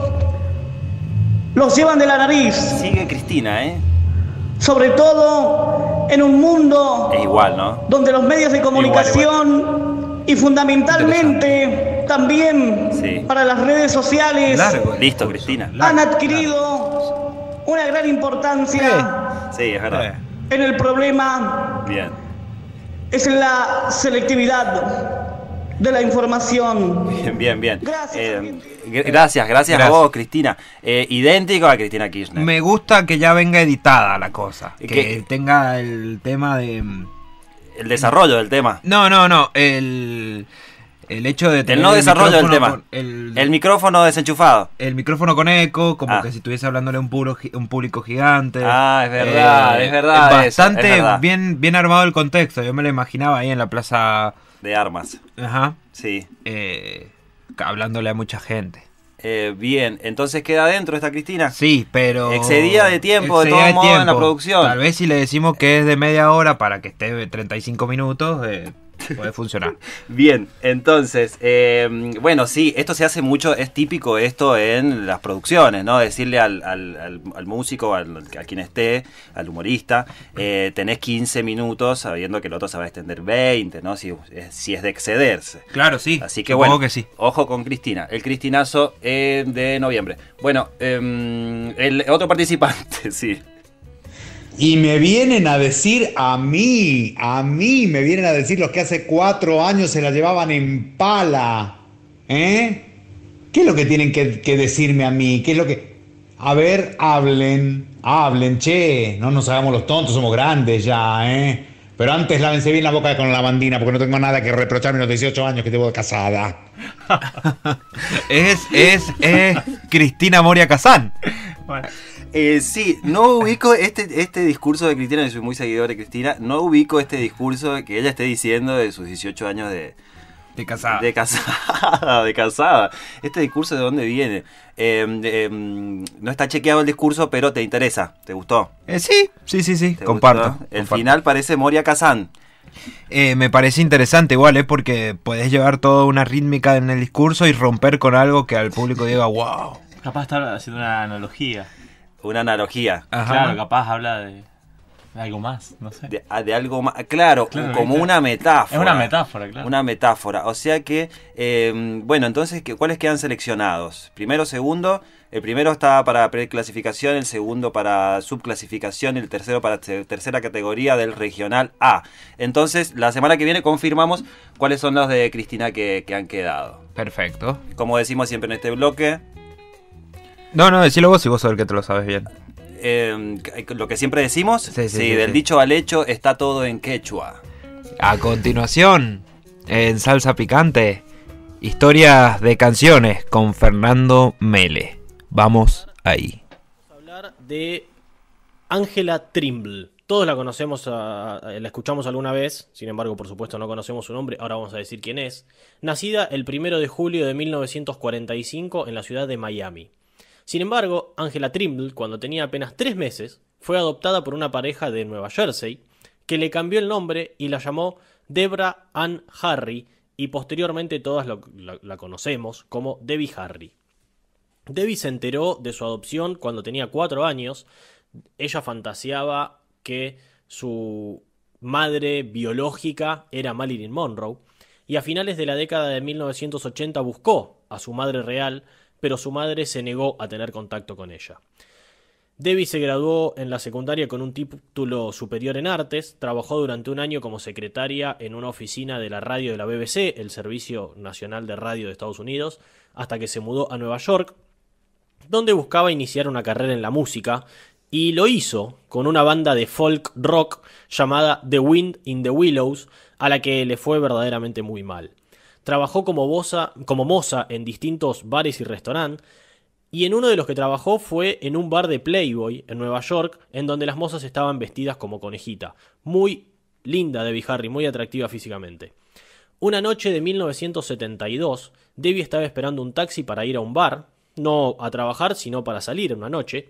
N: los llevan de la nariz.
A: Sigue Cristina,
N: Sobre todo en un mundo
A: igual, ¿no?
N: Donde los medios de comunicación y fundamentalmente también para las redes sociales
A: listo, Cristina.
N: Han adquirido una gran importancia.
A: Sí, es verdad.
N: En el problema es en la selectividad de la información.
A: Bien. Gracias a vos, Cristina. Idéntico a Cristina Kirchner.
G: Me gusta que ya venga editada la cosa. Que tenga el tema de...
A: El desarrollo del tema.
G: No. El hecho de tener
A: el no desarrollo del tema. El micrófono desenchufado.
G: El micrófono con eco, como que si estuviese hablándole a un público gigante.
A: Es verdad, es verdad.
G: Bastante
A: es verdad.
G: Bien armado el contexto. Yo me lo imaginaba ahí en la plaza
A: de armas.
G: Ajá.
A: Sí.
G: Hablándole a mucha gente.
A: Bien, entonces queda adentro esta Cristina.
G: Sí, pero...
A: Excedía de tiempo, de todos modos, en la producción.
G: Tal vez si le decimos que es de media hora para que esté 35 minutos... puede funcionar.
A: Bien, entonces, bueno, sí, esto se hace mucho, es típico esto en las producciones, ¿no? Decirle al músico, a quien esté, al humorista, tenés 15 minutos sabiendo que el otro se va a extender 20, ¿no? Si es de excederse.
G: Claro, sí.
A: Así que
G: supongo
A: bueno,
G: que sí.
A: Ojo con Cristina, el Cristinazo de noviembre. Bueno, el otro participante, sí.
M: Y me vienen a decir a mí me vienen a decir los que hace 4 años se la llevaban en pala. ¿Qué es lo que tienen que decirme a mí? ¿Qué es lo que...? A ver, hablen, che. No nos hagamos los tontos, somos grandes ya, Pero antes lávense bien la boca con la lavandina, porque no tengo nada que reprocharme en los 18 años que llevo casada.
G: es Cristina Moria Kazán.
L: Bueno.
A: Sí, no ubico este discurso de Cristina, yo soy muy seguidor de Cristina, no ubico este discurso que ella esté diciendo de sus 18 años de
G: casada.
A: De casada. ¿Este discurso de dónde viene? No está chequeado el discurso, pero te interesa, ¿te gustó?
G: Sí, comparto.
A: El final parece Moria Kazán.
G: Me parece interesante igual, porque podés llevar toda una rítmica en el discurso y romper con algo que al público diga, wow.
L: Capaz está haciendo una analogía.
A: Una analogía.
L: Ajá. Claro, capaz habla de algo más, no sé.
A: De algo más, claro como una metáfora.
L: Es una metáfora, claro.
A: Una metáfora. O sea que, bueno, entonces, ¿cuáles quedan seleccionados? Primero, segundo. El primero está para preclasificación, el segundo para subclasificación y el tercero para tercera categoría del regional A. Entonces, la semana que viene confirmamos cuáles son los de Cristina que han quedado.
G: Perfecto.
A: Como decimos siempre en este bloque.
G: No, decilo vos si vos sos el que te lo sabes bien.
A: Lo que siempre decimos,
G: sí,
A: del dicho al hecho está todo en quechua.
G: A continuación, en Salsa Picante, historias de canciones con Fernando Mele. Vamos ahí.
O: Vamos a hablar de Ángela Trimble. Todos la conocemos, la escuchamos alguna vez, sin embargo, por supuesto, no conocemos su nombre, ahora vamos a decir quién es. Nacida el 1 de julio de 1945 en la ciudad de Miami. Sin embargo, Ángela Trimble, cuando tenía apenas 3 meses, fue adoptada por una pareja de Nueva Jersey, que le cambió el nombre y la llamó Debra Ann Harry, y posteriormente todas la conocemos como Debbie Harry. Debbie se enteró de su adopción cuando tenía 4 años. Ella fantaseaba que su madre biológica era Marilyn Monroe, y a finales de la década de 1980 buscó a su madre real, pero su madre se negó a tener contacto con ella. Debbie se graduó en la secundaria con un título superior en artes, trabajó durante 1 año como secretaria en una oficina de la radio de la BBC, el Servicio Nacional de Radio de Estados Unidos, hasta que se mudó a Nueva York, donde buscaba iniciar una carrera en la música, y lo hizo con una banda de folk rock llamada The Wind in the Willows, a la que le fue verdaderamente muy mal. Trabajó como moza en distintos bares y restaurantes, y en uno de los que trabajó fue en un bar de Playboy en Nueva York, en donde las mozas estaban vestidas como conejita. Muy linda Debbie Harry, muy atractiva físicamente. Una noche de 1972, Debbie estaba esperando un taxi para ir a un bar, no a trabajar, sino para salir en una noche.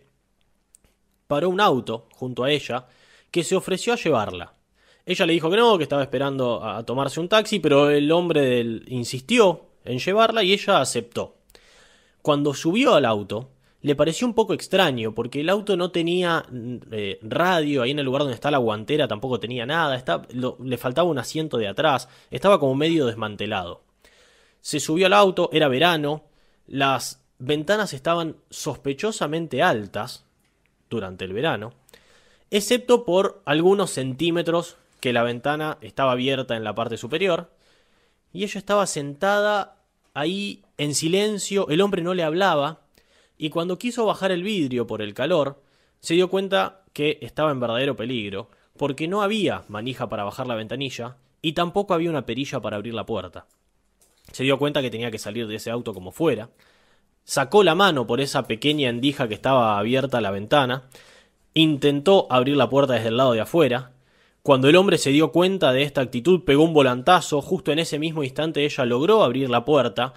O: Paró un auto junto a ella, que se ofreció a llevarla. Ella le dijo que no, que estaba esperando a tomarse un taxi, pero el hombre insistió en llevarla y ella aceptó. Cuando subió al auto, le pareció un poco extraño, porque el auto no tenía radio, ahí en el lugar donde está la guantera tampoco tenía nada, le faltaba un asiento de atrás, estaba como medio desmantelado. Se subió al auto, era verano, las ventanas estaban sospechosamente altas durante el verano, excepto por algunos centímetros que la ventana estaba abierta en la parte superior, y ella estaba sentada ahí en silencio, el hombre no le hablaba, y cuando quiso bajar el vidrio por el calor, se dio cuenta que estaba en verdadero peligro, porque no había manija para bajar la ventanilla, y tampoco había una perilla para abrir la puerta. Se dio cuenta que tenía que salir de ese auto como fuera, sacó la mano por esa pequeña endija que estaba abierta a la ventana, intentó abrir la puerta desde el lado de afuera. Cuando el hombre se dio cuenta de esta actitud, pegó un volantazo. Justo en ese mismo instante ella logró abrir la puerta,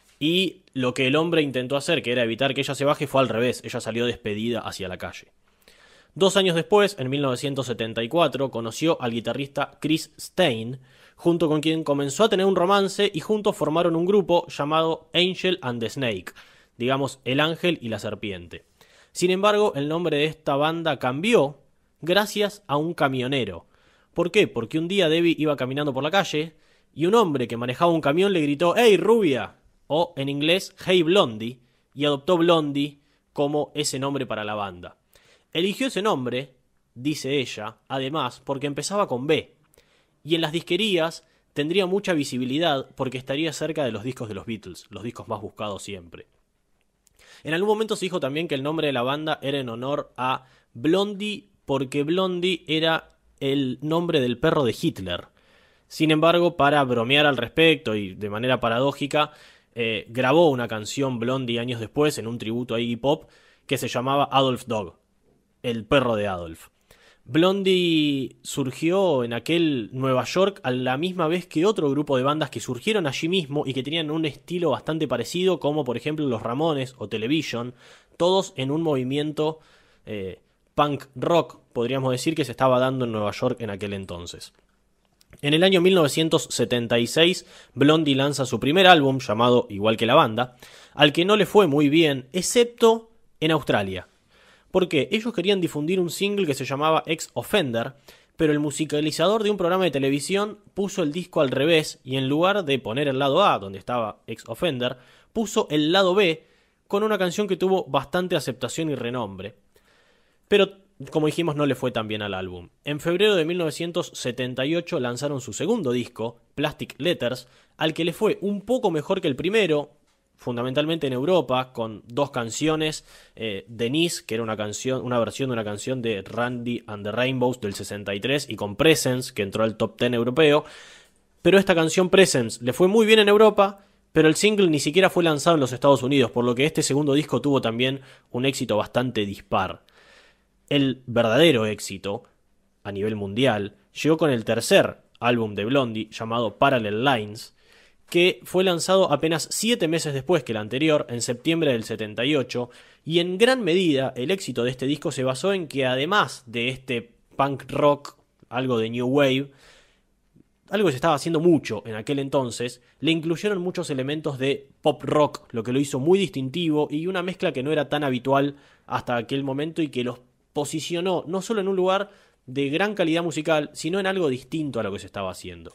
O: y lo que el hombre intentó hacer, que era evitar que ella se baje, fue al revés. Ella salió despedida hacia la calle. 2 años después, en 1974, conoció al guitarrista Chris Stein, junto con quien comenzó a tener un romance y juntos formaron un grupo llamado Angel and the Snake, digamos el ángel y la serpiente. Sin embargo, el nombre de esta banda cambió gracias a un camionero. ¿Por qué? Porque un día Debbie iba caminando por la calle y un hombre que manejaba un camión le gritó «¡Hey, rubia!» o en inglés «Hey, Blondie», y adoptó Blondie como ese nombre para la banda. Eligió ese nombre, dice ella, además porque empezaba con B, y en las disquerías tendría mucha visibilidad porque estaría cerca de los discos de los Beatles, los discos más buscados siempre. En algún momento se dijo también que el nombre de la banda era en honor a Blondie porque Blondie era el nombre del perro de Hitler. Sin embargo, para bromear al respecto y de manera paradójica, grabó una canción Blondie años después en un tributo a Iggy Pop que se llamaba Adolf Dog, el perro de Adolf. Blondie surgió en aquel Nueva York a la misma vez que otro grupo de bandas que surgieron allí mismo y que tenían un estilo bastante parecido, como por ejemplo los Ramones o Television, todos en un movimiento punk rock, podríamos decir, que se estaba dando en Nueva York en aquel entonces. En el año 1976, Blondie lanza su primer álbum, llamado igual que la banda, al que no le fue muy bien, excepto en Australia. Porque ellos querían difundir un single que se llamaba Ex Offender, pero el musicalizador de un programa de televisión puso el disco al revés y en lugar de poner el lado A, donde estaba Ex Offender, puso el lado B con una canción que tuvo bastante aceptación y renombre. Pero, como dijimos, no le fue tan bien al álbum. En febrero de 1978 lanzaron su segundo disco, Plastic Letters, al que le fue un poco mejor que el primero, fundamentalmente en Europa, con 2 canciones, Denise, que era una versión de una canción de Randy and the Rainbows del 63, y con Presence, que entró al top 10 europeo. Pero esta canción Presence le fue muy bien en Europa, pero el single ni siquiera fue lanzado en los Estados Unidos, por lo que este segundo disco tuvo también un éxito bastante dispar. El verdadero éxito, a nivel mundial, llegó con el tercer álbum de Blondie, llamado Parallel Lines, que fue lanzado apenas 7 meses después que el anterior, en septiembre del 78, y en gran medida el éxito de este disco se basó en que además de este punk rock, algo de new wave, algo que se estaba haciendo mucho en aquel entonces, le incluyeron muchos elementos de pop rock, lo que lo hizo muy distintivo y una mezcla que no era tan habitual hasta aquel momento y que los posicionó no solo en un lugar de gran calidad musical, sino en algo distinto a lo que se estaba haciendo.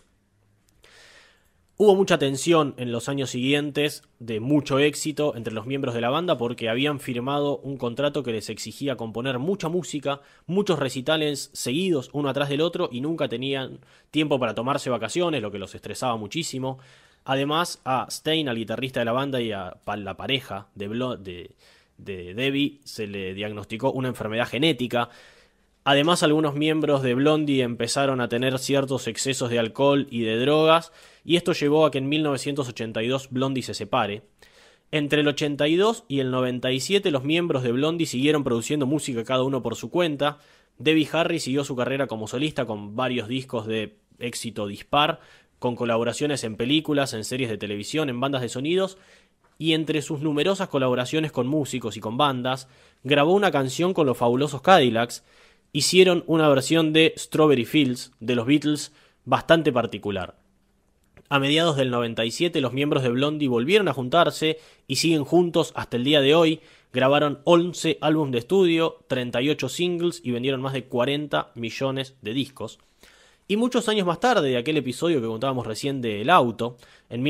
O: Hubo mucha tensión en los años siguientes, de mucho éxito entre los miembros de la banda porque habían firmado un contrato que les exigía componer mucha música, muchos recitales seguidos uno atrás del otro y nunca tenían tiempo para tomarse vacaciones, lo que los estresaba muchísimo. Además, a Stein, al guitarrista de la banda, y a la pareja de Debbie se le diagnosticó una enfermedad genética. Además, algunos miembros de Blondie empezaron a tener ciertos excesos de alcohol y de drogas, y esto llevó a que en 1982 Blondie se separe. Entre el 82 y el 97 los miembros de Blondie siguieron produciendo música cada uno por su cuenta. Debbie Harry siguió su carrera como solista con varios discos de éxito dispar, con colaboraciones en películas, en series de televisión, en bandas de sonidos, y entre sus numerosas colaboraciones con músicos y con bandas, grabó una canción con los fabulosos Cadillacs. Hicieron una versión de Strawberry Fields de los Beatles bastante particular. A mediados del 97 los miembros de Blondie volvieron a juntarse y siguen juntos hasta el día de hoy. Grabaron 11 álbumes de estudio, 38 singles y vendieron más de 40 millones de discos. Y muchos años más tarde de aquel episodio que contábamos recién del auto, en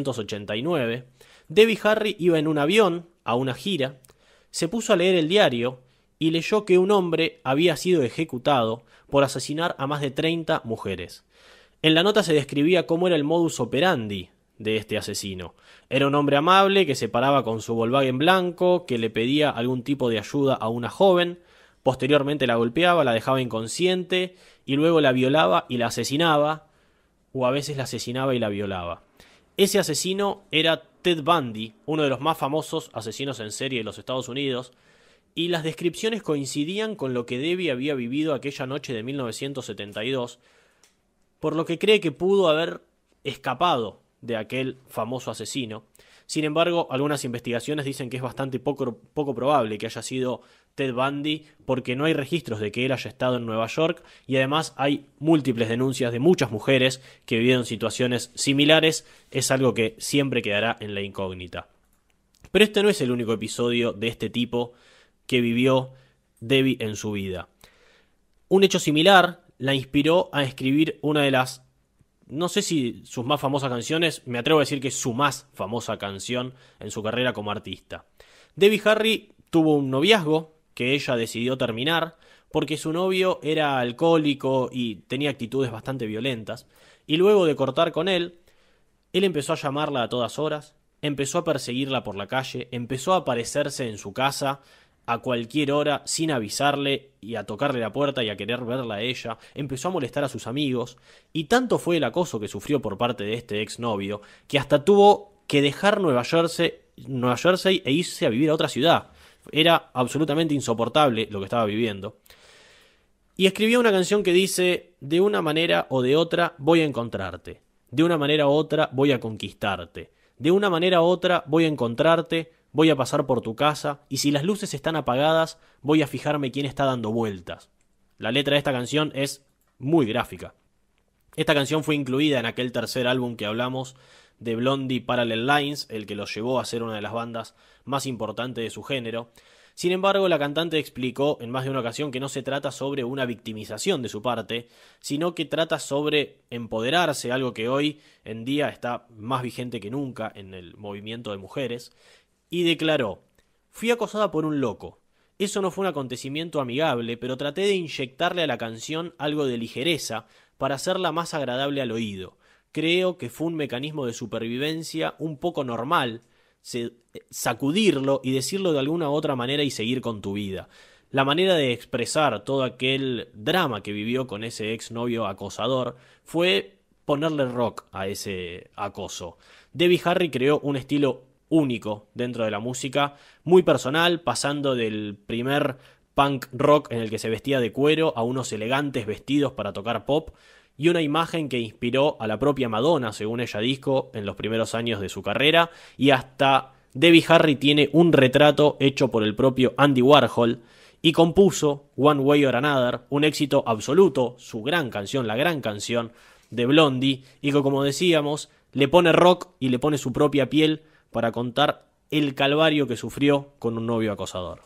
O: 1989, Debbie Harry iba en un avión a una gira, se puso a leer el diario y leyó que un hombre había sido ejecutado por asesinar a más de 30 mujeres. En la nota se describía cómo era el modus operandi de este asesino. Era un hombre amable que se paraba con su Volkswagen blanco, que le pedía algún tipo de ayuda a una joven, posteriormente la golpeaba, la dejaba inconsciente y luego la violaba y la asesinaba, o a veces la asesinaba y la violaba. Ese asesino era Ted Bundy, uno de los más famosos asesinos en serie de los Estados Unidos, y las descripciones coincidían con lo que Debbie había vivido aquella noche de 1972, por lo que cree que pudo haber escapado de aquel famoso asesino. Sin embargo, algunas investigaciones dicen que es bastante poco probable que haya sido Ted Bundy, porque no hay registros de que él haya estado en Nueva York, y además hay múltiples denuncias de muchas mujeres que vivieron situaciones similares. Es algo que siempre quedará en la incógnita. Pero este no es el único episodio de este tipo que vivió Debbie en su vida. Un hecho similar la inspiró a escribir una de las, no sé si sus más famosas canciones, me atrevo a decir que es su más famosa canción en su carrera como artista. Debbie Harry tuvo un noviazgo que ella decidió terminar porque su novio era alcohólico y tenía actitudes bastante violentas, y luego de cortar con él empezó a llamarla a todas horas, empezó a perseguirla por la calle, empezó a aparecerse en su casa a cualquier hora sin avisarle y a tocarle la puerta y a querer verla a ella, empezó a molestar a sus amigos, y tanto fue el acoso que sufrió por parte de este exnovio que hasta tuvo que dejar Nueva Jersey e irse a vivir a otra ciudad. Era absolutamente insoportable lo que estaba viviendo. Y escribió una canción que dice: de una manera o de otra voy a encontrarte, de una manera u otra voy a conquistarte, de una manera u otra voy a encontrarte, voy a pasar por tu casa, y si las luces están apagadas voy a fijarme quién está dando vueltas. La letra de esta canción es muy gráfica. Esta canción fue incluida en aquel tercer álbum que hablamos de Blondie, Parallel Lines, el que los llevó a ser una de las bandas más importantes de su género. Sin embargo, la cantante explicó en más de una ocasión que no se trata sobre una victimización de su parte, sino que trata sobre empoderarse, algo que hoy en día está más vigente que nunca en el movimiento de mujeres, y declaró: fui acosada por un loco. Eso no fue un acontecimiento amigable, pero traté de inyectarle a la canción algo de ligereza para hacerla más agradable al oído. Creo que fue un mecanismo de supervivencia un poco normal, sacudirlo y decirlo de alguna u otra manera y seguir con tu vida. La manera de expresar todo aquel drama que vivió con ese exnovio acosador fue ponerle rock a ese acoso. Debbie Harry creó un estilo único dentro de la música, muy personal, pasando del primer punk rock en el que se vestía de cuero a unos elegantes vestidos para tocar pop, y una imagen que inspiró a la propia Madonna, según ella dijo, en los primeros años de su carrera, y hasta Debbie Harry tiene un retrato hecho por el propio Andy Warhol, y compuso One Way or Another, un éxito absoluto, su gran canción, la gran canción de Blondie, y que, como decíamos, le pone rock y le pone su propia piel para contar el calvario que sufrió con un novio acosador.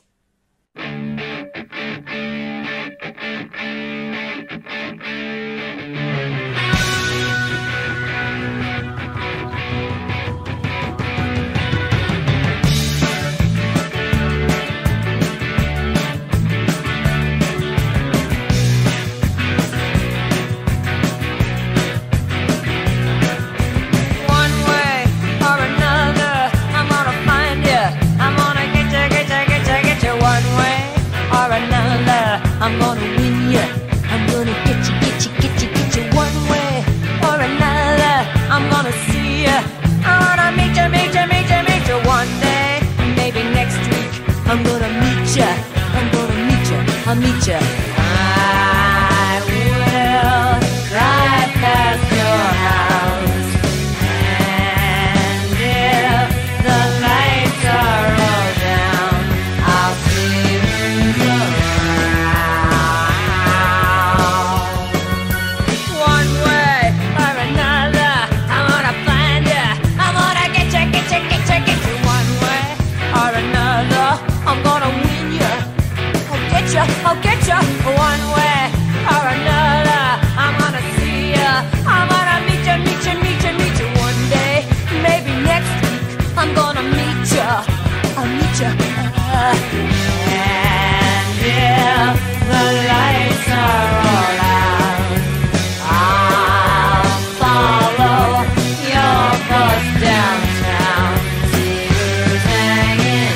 P: I'm gonna win ya, I'm gonna get you one way or another. I'm gonna see ya, I wanna meet ya one day, maybe next week. I'm gonna meet ya, I'll meet ya. I will drive past your house, and if the lights are all down, I'll see who's around. I'll get you one way or another. I'm gonna see ya, I'm gonna meet you one day, maybe next week. I'm gonna meet ya, I'll meet ya. And if the lights are all out, I'll follow your bus downtown, see who's hanging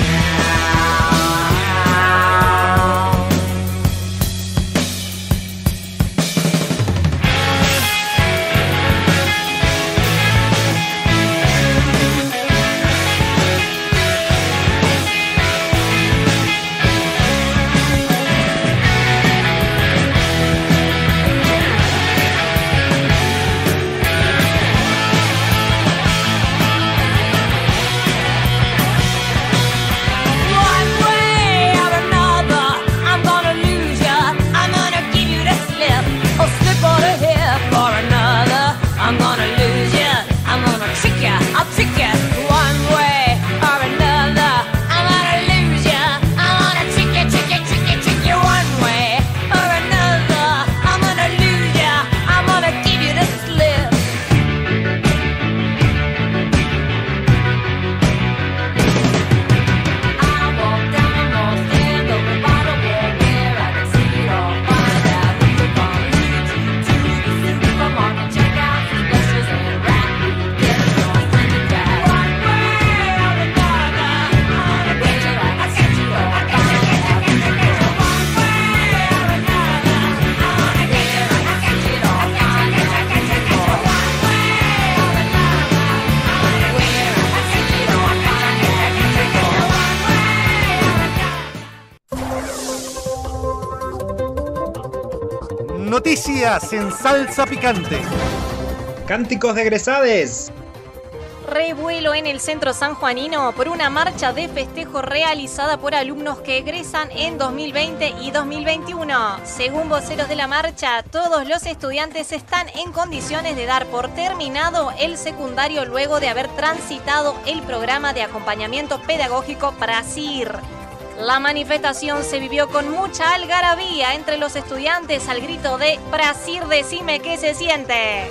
J: Noticias en salsa picante.
Q: Cánticos de egresades.
R: Revuelo en el centro sanjuanino por una marcha de festejo realizada por alumnos que egresan en 2020 y 2021. Según voceros de la marcha, todos los estudiantes están en condiciones de dar por terminado el secundario luego de haber transitado el programa de acompañamiento pedagógico PRASIR. La manifestación se vivió con mucha algarabía entre los estudiantes al grito de PRASIR, decime qué se siente.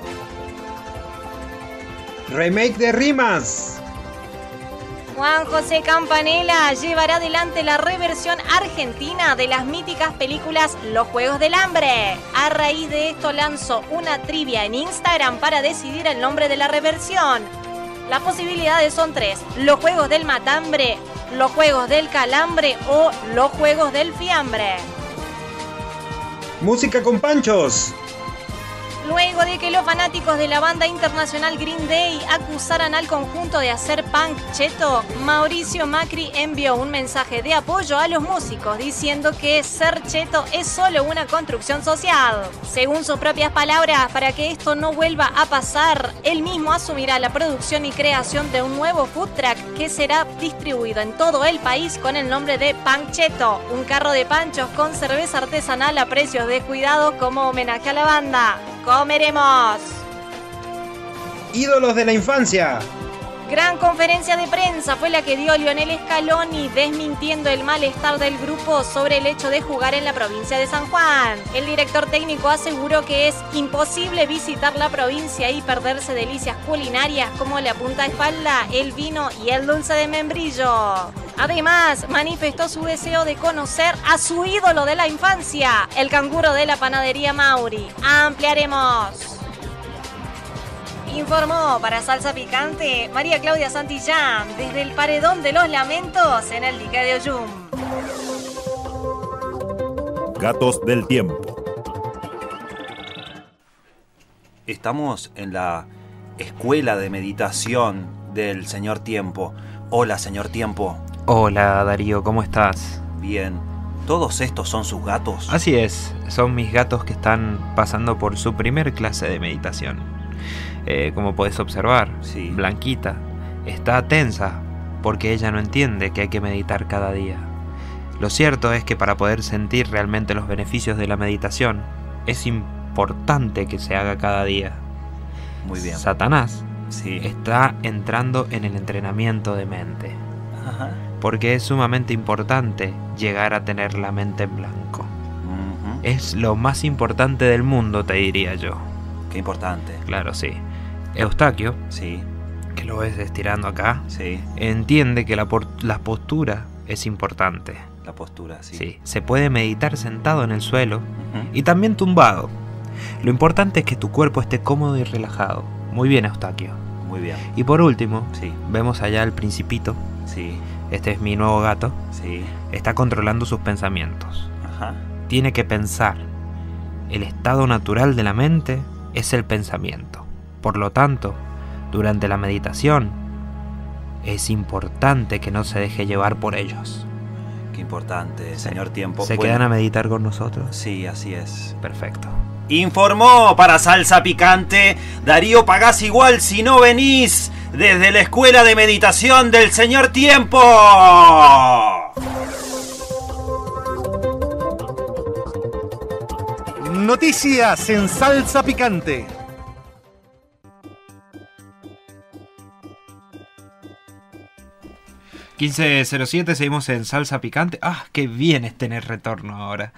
Q: Remake de rimas.
R: Juan José Campanella llevará adelante la reversión argentina de las míticas películas Los Juegos del Hambre. A raíz de esto lanzó una trivia en Instagram para decidir el nombre de la reversión. Las posibilidades son 3: Los Juegos del Matambre, Los Juegos del Calambre o Los Juegos del Fiambre.
Q: Música con panchos.
R: Luego de que los fanáticos de la banda internacional Green Day acusaran al conjunto de hacer punk cheto, Mauricio Macri envió un mensaje de apoyo a los músicos diciendo que ser cheto es solo una construcción social. Según sus propias palabras, para que esto no vuelva a pasar, él mismo asumirá la producción y creación de un nuevo food truck que será distribuido en todo el país con el nombre de Punk Cheto, un carro de panchos con cerveza artesanal a precios descuidados como homenaje a la banda. ¡Comeremos!
Q: Ídolos de la infancia.
R: Gran conferencia de prensa fue la que dio Lionel Scaloni desmintiendo el malestar del grupo sobre el hecho de jugar en la provincia de San Juan. El director técnico aseguró que es imposible visitar la provincia y perderse delicias culinarias como la punta de espalda, el vino y el dulce de membrillo. Además, manifestó su deseo de conocer a su ídolo de la infancia, el canguro de la panadería Mauri. Ampliaremos. Informó para Salsa Picante María Claudia Santillán desde el Paredón de los Lamentos en el dique de Oyum.
S: Gatos del Tiempo.
A: Estamos en la escuela de meditación del Señor Tiempo. Hola, Señor Tiempo.
G: Hola, Darío, ¿cómo estás?
A: Bien. ¿Todos estos son sus gatos?
G: Así es, son mis gatos que están pasando por su primer clase de meditación. Como podés observar,
A: sí.
G: Blanquita está tensa porque ella no entiende que hay que meditar cada día. Lo cierto es que para poder sentir realmente los beneficios de la meditación es importante que se haga cada día.
A: Muy bien.
G: Satanás
A: sí.
G: está entrando en el entrenamiento de mente.
A: Ajá.
G: Porque es sumamente importante llegar a tener la mente en blanco.
A: Uh-huh.
G: Es lo más importante del mundo, te diría yo.
A: Qué importante.
G: Claro, sí. Eustaquio,
A: sí,
G: que lo ves estirando acá,
A: sí,
G: entiende que la postura es importante.
A: La postura, sí.
G: Sí, se puede meditar sentado en el suelo y también tumbado. Lo importante es que tu cuerpo esté cómodo y relajado. Muy bien, Eustaquio.
A: Muy bien.
G: Y por último,
A: sí,
G: vemos allá al Principito.
A: Sí.
G: Este es mi nuevo gato.
A: Sí.
G: Está controlando sus pensamientos.
A: Ajá.
G: Tiene que pensar. El estado natural de la mente es el pensamiento. Por lo tanto, durante la meditación, es importante que no se deje llevar por ellos.
A: Qué importante, Señor Tiempo.
G: ¿Se quedan a meditar con nosotros?
A: Sí, así es.
G: Perfecto.
A: Informó para Salsa Picante Darío Pagás igual si no venís desde la Escuela de Meditación del Señor Tiempo.
J: Noticias en Salsa Picante.
G: .07, seguimos en Salsa Picante. ¡Ah, qué bien es tener retorno ahora!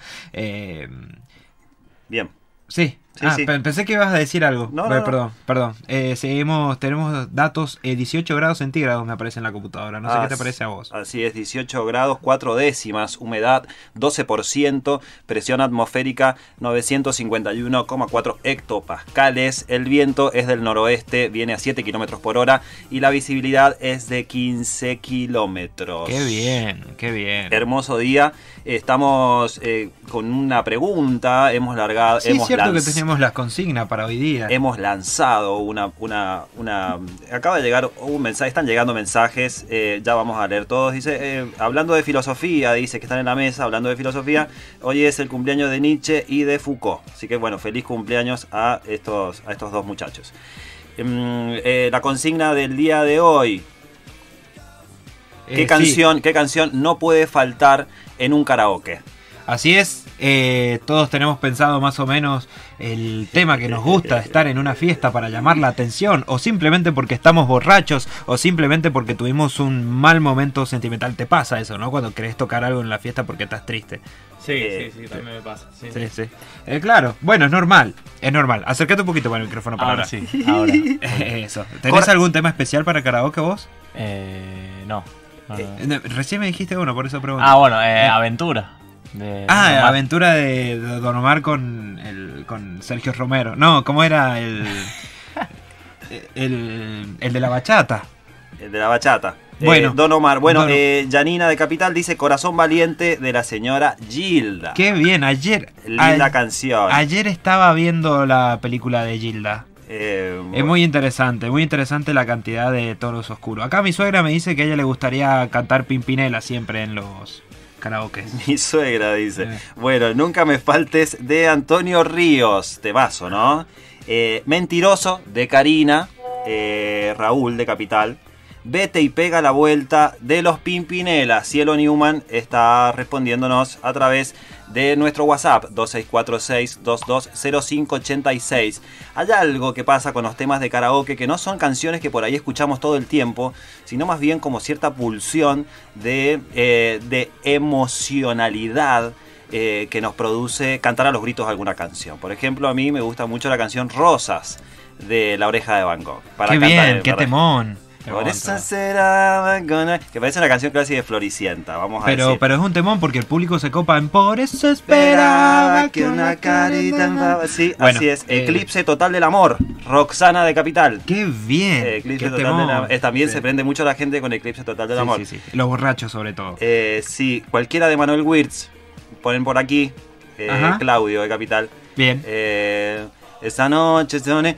A: Bien.
G: Sí.
A: Sí.
G: Pensé que ibas a decir algo.
A: No.
G: Perdón. Tenemos datos 18 grados centígrados me aparece en la computadora. No sé qué te parece a vos.
A: Así es, 18 grados 4 décimas, humedad 12%, presión atmosférica 951,4 hectopascales. El viento es del noroeste, viene a 7 kilómetros por hora y la visibilidad es de 15 kilómetros.
G: Qué bien.
A: Hermoso día. Estamos con una pregunta. Hemos
G: cierto que teníamos tenemos las consignas para hoy día.
A: Hemos lanzado una acaba de llegar un mensaje, están llegando mensajes, ya vamos a leer todos. Dice, hablando de filosofía, dice que están en la mesa hablando de filosofía. Hoy es el cumpleaños de Nietzsche y de Foucault. Así que bueno, feliz cumpleaños a estos dos muchachos. La consigna del día de hoy. ¿Qué canción no puede faltar en un karaoke?
G: Así es, todos tenemos pensado más o menos el tema que nos gusta estar en una fiesta para llamar la atención, o simplemente porque estamos borrachos, o simplemente porque tuvimos un mal momento sentimental. Te pasa eso, ¿no? Cuando querés tocar algo en la fiesta porque estás triste.
L: Sí, también me pasa. Sí.
G: Claro, bueno, es normal. Acércate un poquito para el micrófono para
L: ahora.
G: Sí,
L: ahora.
G: Eso. ¿Tenés algún tema especial para karaoke vos?
L: No.
G: Recién me dijiste uno, por eso pregunto.
L: Aventura.
G: Aventura de Don Omar con Sergio Romero. No, ¿cómo era el de la bachata?
A: El de la bachata.
G: Bueno,
A: Don Omar. Bueno, Janina de Capital dice Corazón Valiente de la señora Gilda.
G: Qué bien,
A: linda canción.
G: Ayer estaba viendo la película de Gilda. Es muy interesante la cantidad de toros oscuros. Acá mi suegra me dice que a ella le gustaría cantar Pimpinela siempre en los karaoke.
A: Mi suegra dice. Bueno, Nunca me faltes de Antonio Ríos, temazo, ¿no? Mentiroso de Karina, Raúl de Capital. Vete y pega la vuelta de los Pimpinela. Cielo Newman está respondiéndonos a través de nuestro WhatsApp 2646-220586. Hay algo que pasa con los temas de karaoke que no son canciones que por ahí escuchamos todo el tiempo, sino más bien como cierta pulsión de emocionalidad que nos produce cantar a los gritos alguna canción. Por ejemplo, a mí me gusta mucho la canción Rosas de La Oreja de Van Gogh.
G: ¡Qué bien! ¡Qué temón!
A: Por esa será que parece una canción casi de Floricienta, vamos a decir.
G: Pero es un temón porque el público se copa en Por eso esperaba que una carita...
A: Sí, bueno, así es. Eclipse Total del Amor, Roxana de Capital.
G: ¡Qué bien!
A: Eclipse Total del Amor. También se prende mucho la gente con Eclipse Total del Amor.
G: Sí. Los borrachos sobre todo.
A: Sí, cualquiera de Manuel Wirtz. Ponen por aquí. Claudio de Capital.
G: Bien.
A: Esta noche soné,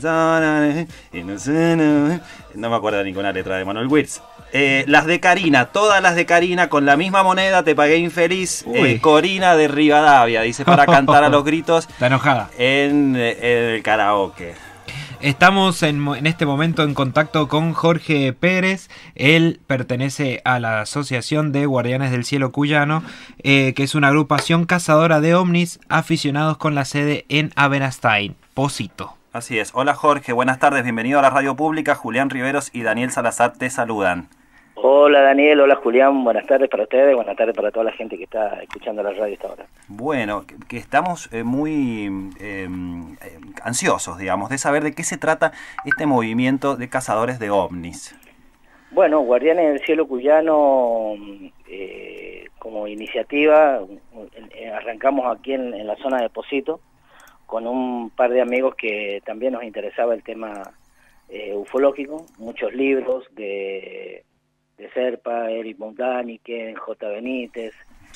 A: no me acuerdo de ninguna letra de Manuel Wirtz. Las de Karina, todas las de Karina, con la misma moneda te pagué infeliz. Corina de Rivadavia, dice, para cantar a los gritos.
G: Está enojada.
A: En el karaoke.
G: Estamos en este momento en contacto con Jorge Pérez. Él pertenece a la Asociación de Guardianes del Cielo Cuyano, que es una agrupación cazadora de ovnis aficionados con la sede en Abenastain, Posito.
A: Así es. Hola Jorge, buenas tardes, bienvenido a la radio pública. Julián Riveros y Daniel Salazar te saludan.
T: Hola Daniel, hola Julián, buenas tardes para ustedes, buenas tardes para toda la gente que está escuchando la radio esta hora.
A: Bueno, que estamos muy ansiosos, digamos, de saber de qué se trata este movimiento de cazadores de ovnis.
T: Bueno, Guardianes del Cielo Cuyano, como iniciativa, arrancamos aquí en la zona de Posito, con un par de amigos que también nos interesaba el tema ufológico, muchos libros de Serpa, Eric von Däniken, J. Benítez,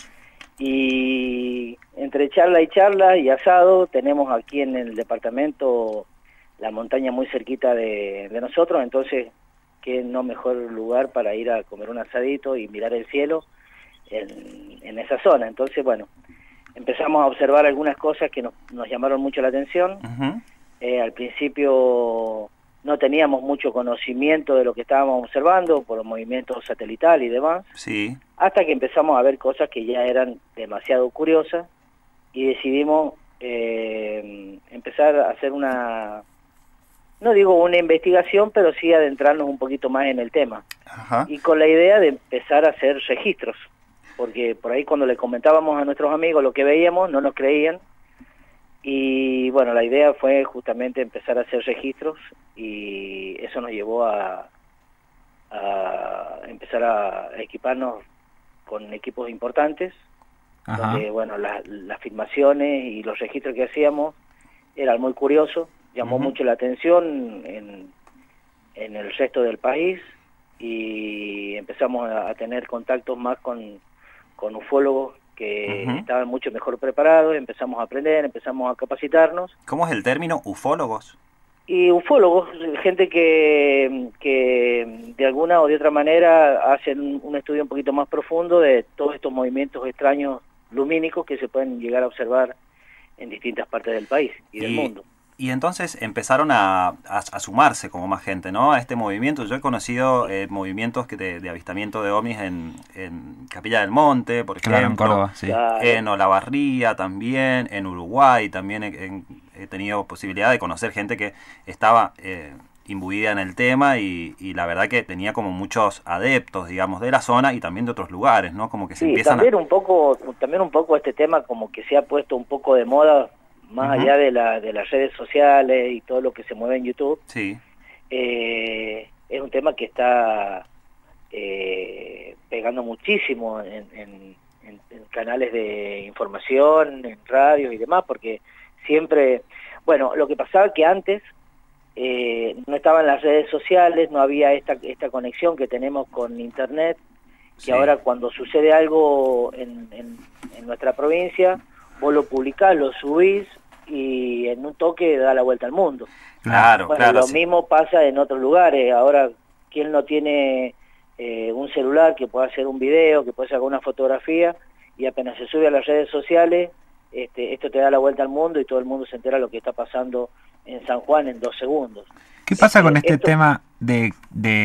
T: y entre charla y asado tenemos aquí en el departamento la montaña muy cerquita de nosotros, entonces qué no mejor lugar para ir a comer un asadito y mirar el cielo en esa zona. Entonces bueno, empezamos a observar algunas cosas que nos llamaron mucho la atención. Al principio no teníamos mucho conocimiento de lo que estábamos observando por los movimientos satelital y demás,
A: sí,
T: hasta que empezamos a ver cosas que ya eran demasiado curiosas y decidimos empezar a hacer no digo una investigación, pero sí adentrarnos un poquito más en el tema. Y con la idea de empezar a hacer registros, porque por ahí cuando le comentábamos a nuestros amigos lo que veíamos no nos creían. Y bueno, la idea fue justamente empezar a hacer registros y eso nos llevó a empezar a equiparnos con equipos importantes, donde bueno, las filmaciones y los registros que hacíamos eran muy curiosos, llamó mucho la atención en el resto del país y empezamos a tener contactos más con ufólogos que estaban mucho mejor preparados, empezamos a aprender, empezamos a capacitarnos.
A: ¿Cómo es el término? ¿Ufólogos?
T: Y ufólogos, gente que de alguna o de otra manera hacen un estudio un poquito más profundo de todos estos movimientos extraños lumínicos que se pueden llegar a observar en distintas partes del país y del mundo.
A: Y entonces empezaron a sumarse como más gente, ¿no? A este movimiento. Yo he conocido movimientos de avistamiento de ovnis en Capilla del Monte, por ejemplo.
G: Claro, en Córdoba, sí.
A: En Olavarría también, en Uruguay también he tenido posibilidad de conocer gente que estaba imbuida en el tema y la verdad que tenía como muchos adeptos, digamos, de la zona y también de otros lugares, ¿no? Como que se empiezan
T: también un poco este tema como que se ha puesto un poco de moda, más allá de las redes sociales y todo lo que se mueve en YouTube.
A: Sí.
T: Es un tema que está pegando muchísimo en canales de información, en radios y demás, porque siempre, bueno, lo que pasaba que antes no estaban las redes sociales, no había esta conexión que tenemos con internet, que ahora cuando sucede algo en nuestra provincia, vos lo publicás, lo subís y en un toque da la vuelta al mundo.
A: Claro,
T: bueno,
A: claro.
T: Lo mismo pasa en otros lugares. Ahora, ¿quién no tiene un celular que pueda hacer un video, que pueda sacar una fotografía y apenas se sube a las redes sociales, esto te da la vuelta al mundo y todo el mundo se entera lo que está pasando en San Juan en 2 segundos?
G: ¿Qué pasa con este tema de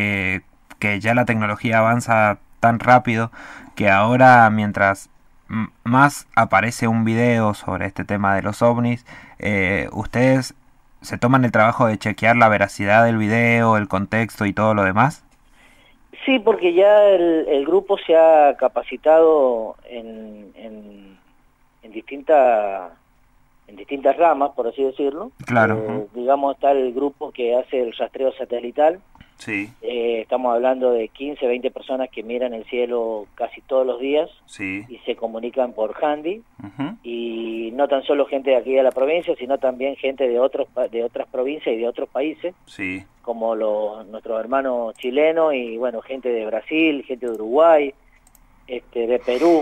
G: que ya la tecnología avanza tan rápido que ahora mientras más aparece un video sobre este tema de los ovnis, ustedes se toman el trabajo de chequear la veracidad del video, el contexto y todo lo demás?
T: Sí, porque ya el grupo se ha capacitado en distintas ramas, por así decirlo.
G: Claro.
T: Digamos, está el grupo que hace el rastreo satelital.
A: Sí.
T: Estamos hablando de 15, 20 personas que miran el cielo casi todos los días.
A: Sí.
T: Y se comunican por handy. Y no tan solo gente de aquí de la provincia, sino también gente de otras provincias y de otros países.
A: Sí.
T: Como nuestros hermanos chilenos y, bueno, gente de Brasil, gente de Uruguay, de Perú.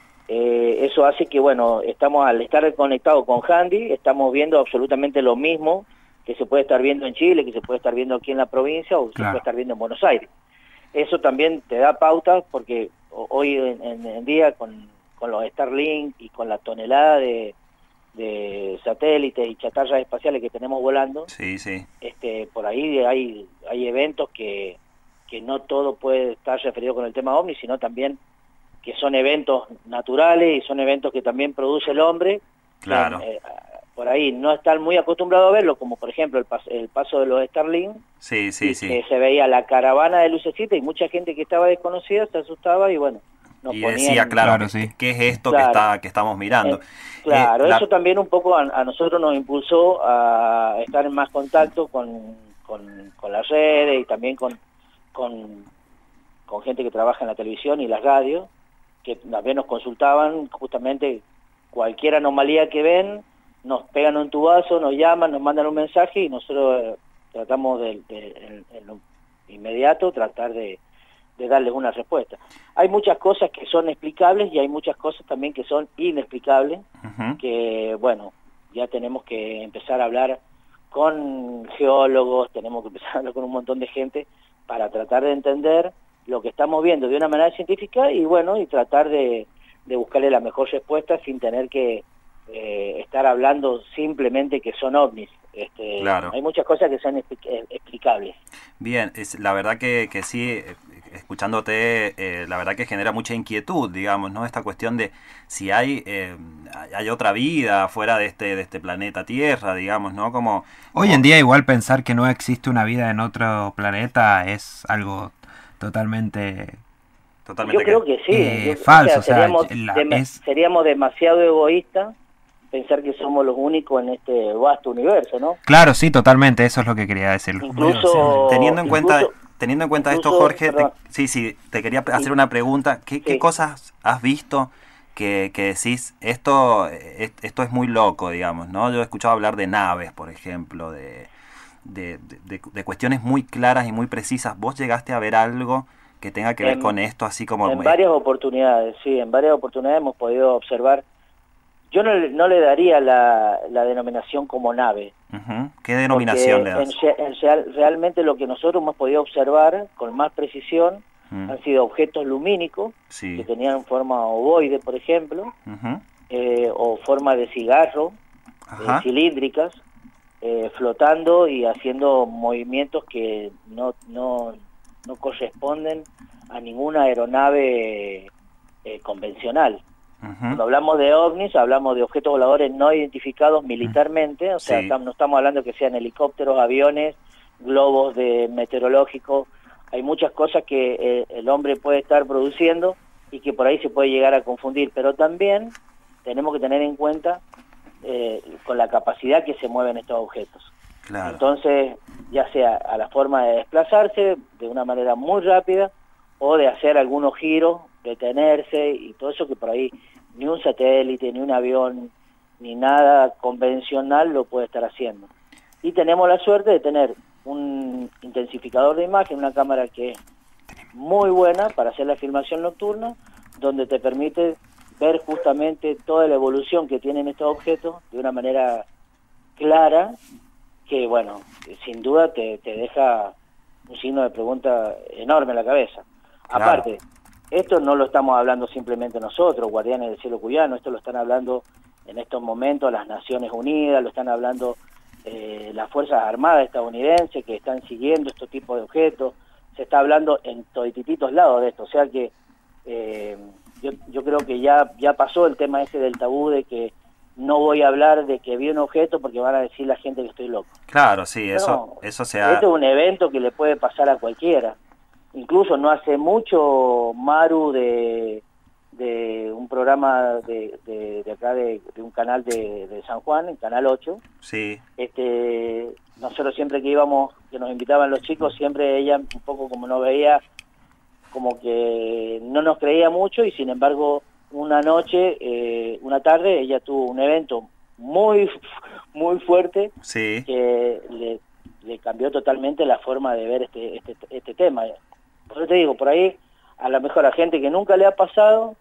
T: Eso hace que, bueno, al estar conectados con handy, estamos viendo absolutamente lo mismo que se puede estar viendo en Chile, que se puede estar viendo aquí en la provincia o que se puede estar viendo en Buenos Aires. Eso también te da pauta porque hoy en día con los Starlink y con la tonelada de satélites y chatarras espaciales que tenemos volando,
A: sí.
T: Por ahí hay eventos que no todo puede estar referido con el tema OVNI, sino también que son eventos naturales y son eventos que también produce el hombre.
A: Claro.
T: Por ahí no están muy acostumbrados a verlo, como por ejemplo el paso de los Starlink.
A: Sí.
T: Se veía la caravana de lucecitas y mucha gente que estaba desconocida se asustaba y bueno,
A: y decía, claro, ¿qué es esto que estamos mirando?
T: Eso también un poco a nosotros nos impulsó a estar en más contacto con las redes y también con gente que trabaja en la televisión y las radios, que también nos consultaban justamente cualquier anomalía que ven, nos pegan un tubazo, nos llaman, nos mandan un mensaje y nosotros tratamos en lo inmediato tratar de darles una respuesta. Hay muchas cosas que son explicables y hay muchas cosas también que son inexplicables, que bueno, ya tenemos que empezar a hablar con geólogos, tenemos que empezar a hablar con un montón de gente para tratar de entender lo que estamos viendo de una manera científica y bueno, y tratar de buscarle la mejor respuesta sin tener que estar hablando simplemente que son ovnis.
A: Claro.
T: Hay muchas cosas que son explicables.
A: Bien, la verdad que sí, escuchándote, la verdad que genera mucha inquietud, digamos, ¿no? Esta cuestión de si hay otra vida fuera de este planeta Tierra, digamos, ¿no? Como
G: hoy en día igual pensar que no existe una vida en otro planeta es algo totalmente
T: yo creo que sí.
G: Falso,
T: seríamos demasiado egoístas pensar que somos los únicos en este vasto universo, ¿no?
G: Claro, sí, totalmente, eso es lo que quería decir.
T: Incluso
A: teniendo en cuenta esto, Jorge, te quería hacer una pregunta. ¿Qué cosas has visto que decís, esto es muy loco, digamos, ¿no? Yo he escuchado hablar de naves, por ejemplo, de cuestiones muy claras y muy precisas. ¿Vos llegaste a ver algo que tenga que ver con esto, así como...
T: En varias oportunidades, sí, en varias oportunidades hemos podido observar. Yo no le daría la denominación como nave.
A: ¿Qué denominación le das?
T: Realmente lo que nosotros hemos podido observar con más precisión han sido objetos lumínicos, que tenían forma ovoide, por ejemplo, o forma de cigarro, cilíndricas, flotando y haciendo movimientos que no corresponden a ninguna aeronave convencional. Cuando hablamos de ovnis, hablamos de objetos voladores no identificados militarmente, o sea, no estamos hablando que sean helicópteros, aviones, globos meteorológicos. Hay muchas cosas que el hombre puede estar produciendo y que por ahí se puede llegar a confundir, pero también tenemos que tener en cuenta con la capacidad que se mueven estos objetos.
A: Claro.
T: Entonces, ya sea a la forma de desplazarse de una manera muy rápida o de hacer algunos giros, detenerse y todo eso que por ahí ni un satélite, ni un avión, ni nada convencional lo puede estar haciendo. Y tenemos la suerte de tener un intensificador de imagen, una cámara que es muy buena para hacer la filmación nocturna, donde te permite ver justamente toda la evolución que tienen estos objetos de una manera clara, que bueno, sin duda te deja un signo de pregunta enorme en la cabeza. Claro. Aparte, esto no lo estamos hablando simplemente nosotros, Guardianes del Cielo Cuyano, esto lo están hablando en estos momentos las Naciones Unidas, lo están hablando las Fuerzas Armadas estadounidenses que están siguiendo estos tipos de objetos, se está hablando en todititos lados de esto, o sea que yo creo que ya pasó el tema ese del tabú de que no voy a hablar de que vi un objeto porque van a decir la gente que estoy loco.
A: Claro, sí, eso se ha...
T: Esto es un evento que le puede pasar a cualquiera. Incluso no hace mucho, Maru, de un programa de acá, de un canal de San Juan, el Canal 8.
A: Sí.
T: Nosotros siempre que íbamos, que nos invitaban los chicos, siempre ella un poco como no veía, como que no nos creía mucho y sin embargo una noche, una tarde, ella tuvo un evento muy fuerte que le cambió totalmente la forma de ver este tema. Por eso te digo, por ahí a lo mejor a gente que nunca le ha pasado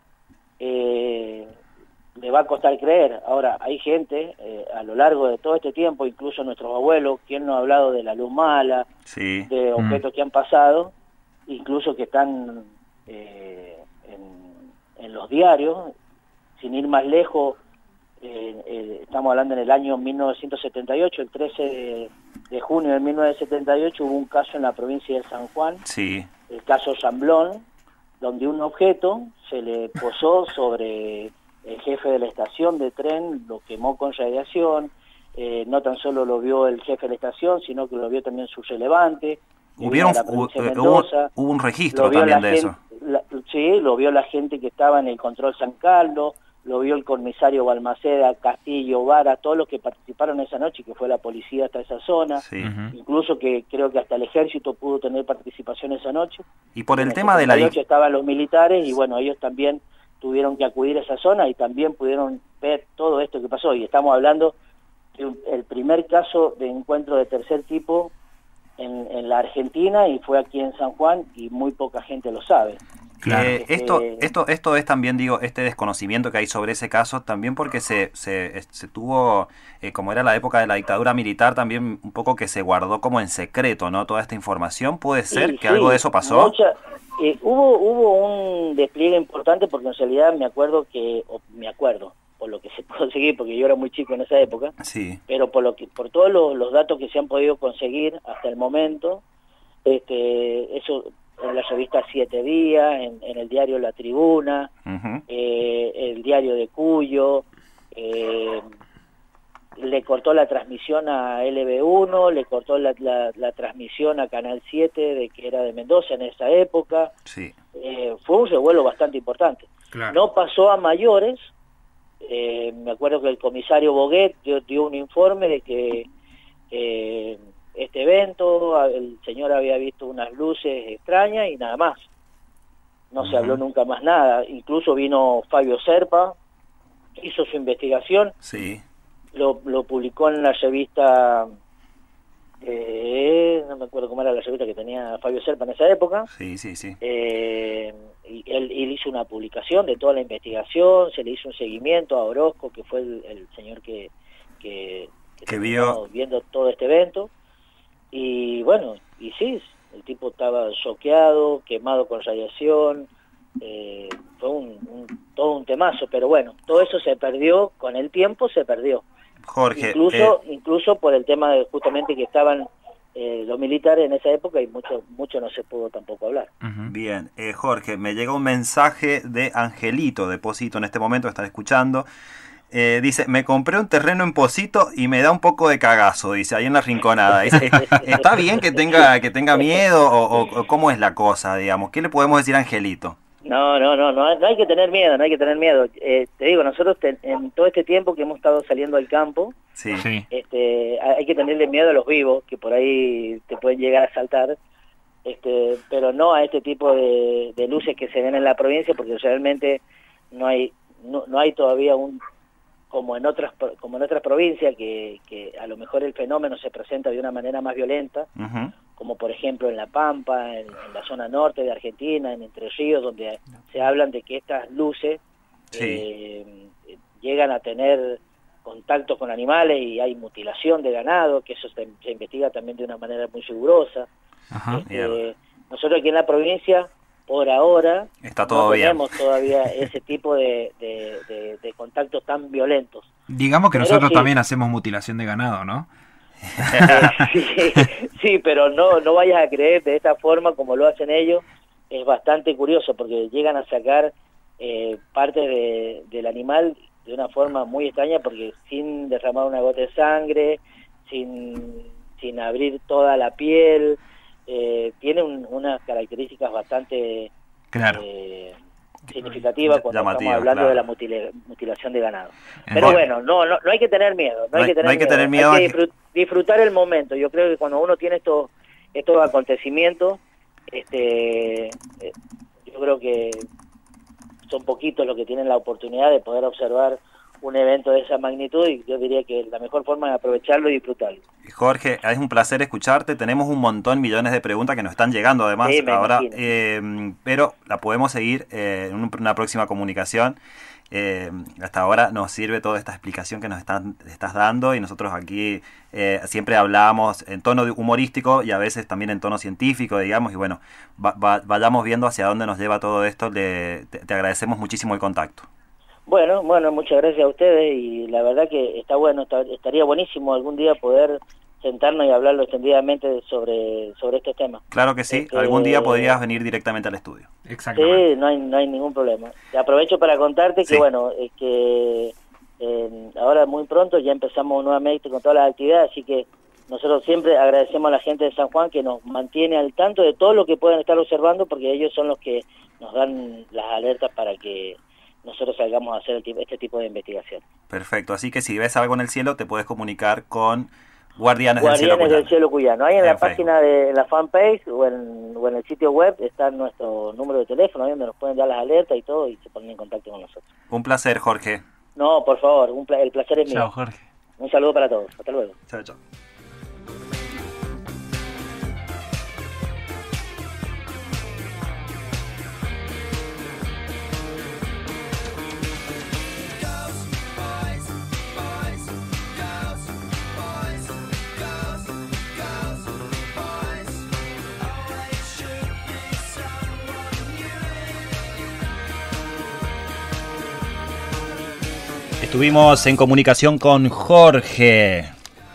T: le va a costar creer. Ahora, hay gente a lo largo de todo este tiempo, incluso nuestros abuelos, quien nos ha hablado de la luz mala, de objetos que han pasado, incluso que están en los diarios, sin ir más lejos, estamos hablando en el año 1978, el 13 de junio de 1978 hubo un caso en la provincia de San Juan, el caso Samblón, donde un objeto se le posó sobre el jefe de la estación de tren, lo quemó con radiación, no tan solo lo vio el jefe de la estación, sino que lo vio también su relevante.
A: Hubo un registro también de eso.
T: Sí, lo vio la gente que estaba en el control San Carlos, lo vio el comisario Balmaceda, Castillo, Vara, todos los que participaron esa noche, que fue la policía hasta esa zona, incluso que creo que hasta el ejército pudo tener participación esa noche.
A: Y por el tema de la...
T: estaban los militares y bueno, ellos también tuvieron que acudir a esa zona y también pudieron ver todo esto que pasó. Y estamos hablando del primer caso de encuentro de tercer tipo en la Argentina y fue aquí en San Juan y muy poca gente lo sabe.
A: Claro. Esto es también, digo, este desconocimiento que hay sobre ese caso, también porque se tuvo, como era la época de la dictadura militar, también un poco que se guardó como en secreto, ¿no? Toda esta información, ¿puede ser que algo de eso pasó?
T: Hubo un despliegue importante porque en realidad me acuerdo por lo que se pudo conseguir, porque yo era muy chico en esa época, pero por todos los datos que se han podido conseguir hasta el momento, eso en la revista 7 Días, en el diario La Tribuna, el diario de Cuyo, le cortó la transmisión a LB1, le cortó la transmisión a Canal 7, de que era de Mendoza en esa época. Fue un revuelo bastante importante. No pasó a mayores. Me acuerdo que el comisario Boguet dio un informe de que este evento, el señor había visto unas luces extrañas y nada más. No se habló nunca más nada. Incluso vino Fabio Serpa, hizo su investigación, lo publicó en la revista No me acuerdo cómo era la revista que tenía Fabio Serpa en esa época.
A: Sí.
T: Y él hizo una publicación de toda la investigación, se le hizo un seguimiento a Orozco, que fue el señor que
A: vio
T: viendo todo este evento. Y bueno, y sí, el tipo estaba choqueado, quemado con radiación. Fue todo un temazo, pero bueno, todo eso se perdió, con el tiempo se perdió.
A: Jorge,
T: incluso por el tema de justamente que estaban los militares en esa época y mucho no se pudo tampoco hablar.
A: Bien, Jorge, me llega un mensaje de Angelito de Posito en este momento, están escuchando. Dice, me compré un terreno en Posito y me da un poco de cagazo, dice, ahí en la Rinconada. ¿Está bien que tenga miedo o cómo es la cosa, digamos? ¿Qué le podemos decir a Angelito?
T: No hay que tener miedo, te digo, nosotros en todo este tiempo que hemos estado saliendo al campo,
A: sí.
T: Hay que tenerle miedo a los vivos, que por ahí te pueden llegar a saltar, pero no a este tipo de luces que se ven en la provincia, porque realmente no hay todavía como en otras provincias que a lo mejor el fenómeno se presenta de una manera más violenta, como por ejemplo en La Pampa, en la zona norte de Argentina, en Entre Ríos, donde se hablan de que estas luces llegan a tener contactos con animales y hay mutilación de ganado, que eso se investiga también de una manera muy rigurosa. Nosotros aquí en la provincia, por ahora,
A: está todo
T: no
A: bien.
T: tenemos todavía ese tipo de contactos tan violentos.
G: Digamos que
T: Pero
G: nosotros
T: sí,
G: también hacemos mutilación de ganado, ¿no?
T: sí, pero no vayas a creer de esta forma como lo hacen ellos. Es bastante curioso porque llegan a sacar partes del animal de una forma muy extraña, porque sin derramar una gota de sangre, sin abrir toda la piel, tiene unas características bastante significativas cuando estamos hablando de la mutilación de ganado. Pero bueno, no hay que tener miedo, no hay que tener miedo. Hay que disfrutar el momento. Yo creo que cuando uno tiene estos acontecimientos, yo creo que son poquitos los que tienen la oportunidad de poder observar un evento de esa magnitud, y yo diría que la mejor forma es aprovecharlo y disfrutarlo.
A: Jorge, es un placer escucharte. Tenemos millones de preguntas que nos están llegando además ahora, pero la podemos seguir en una próxima comunicación. Hasta ahora nos sirve toda esta explicación que nos estás dando, y nosotros aquí siempre hablamos en tono humorístico y a veces también en tono científico, digamos, y bueno, vayamos viendo hacia dónde nos lleva todo esto. Te agradecemos muchísimo el contacto.
T: Bueno, muchas gracias a ustedes, y la verdad que está bueno, estaría buenísimo algún día poder sentarnos y hablarlo extendidamente sobre estos temas.
A: Claro que sí, algún día podrías venir directamente al estudio.
T: Exactamente. Sí, no hay ningún problema. Te aprovecho para contarte que bueno, ahora muy pronto ya empezamos nuevamente con todas las actividades, así que nosotros siempre agradecemos a la gente de San Juan que nos mantiene al tanto de todo lo que pueden estar observando, porque ellos son los que nos dan las alertas para que nosotros salgamos a hacer este tipo de investigación.
A: Perfecto, así que si ves algo en el cielo te puedes comunicar con Guardianes
T: del Cielo Cuyano. Ahí en la página de la fanpage o en el sitio web está nuestro número de teléfono, ahí donde nos pueden dar las alertas y todo, y se ponen en contacto con nosotros.
A: Un placer, Jorge.
T: No, por favor, el placer es mío.
L: Chao, Jorge.
T: Un saludo para todos. Hasta luego.
A: Chao. Estuvimos en comunicación con Jorge.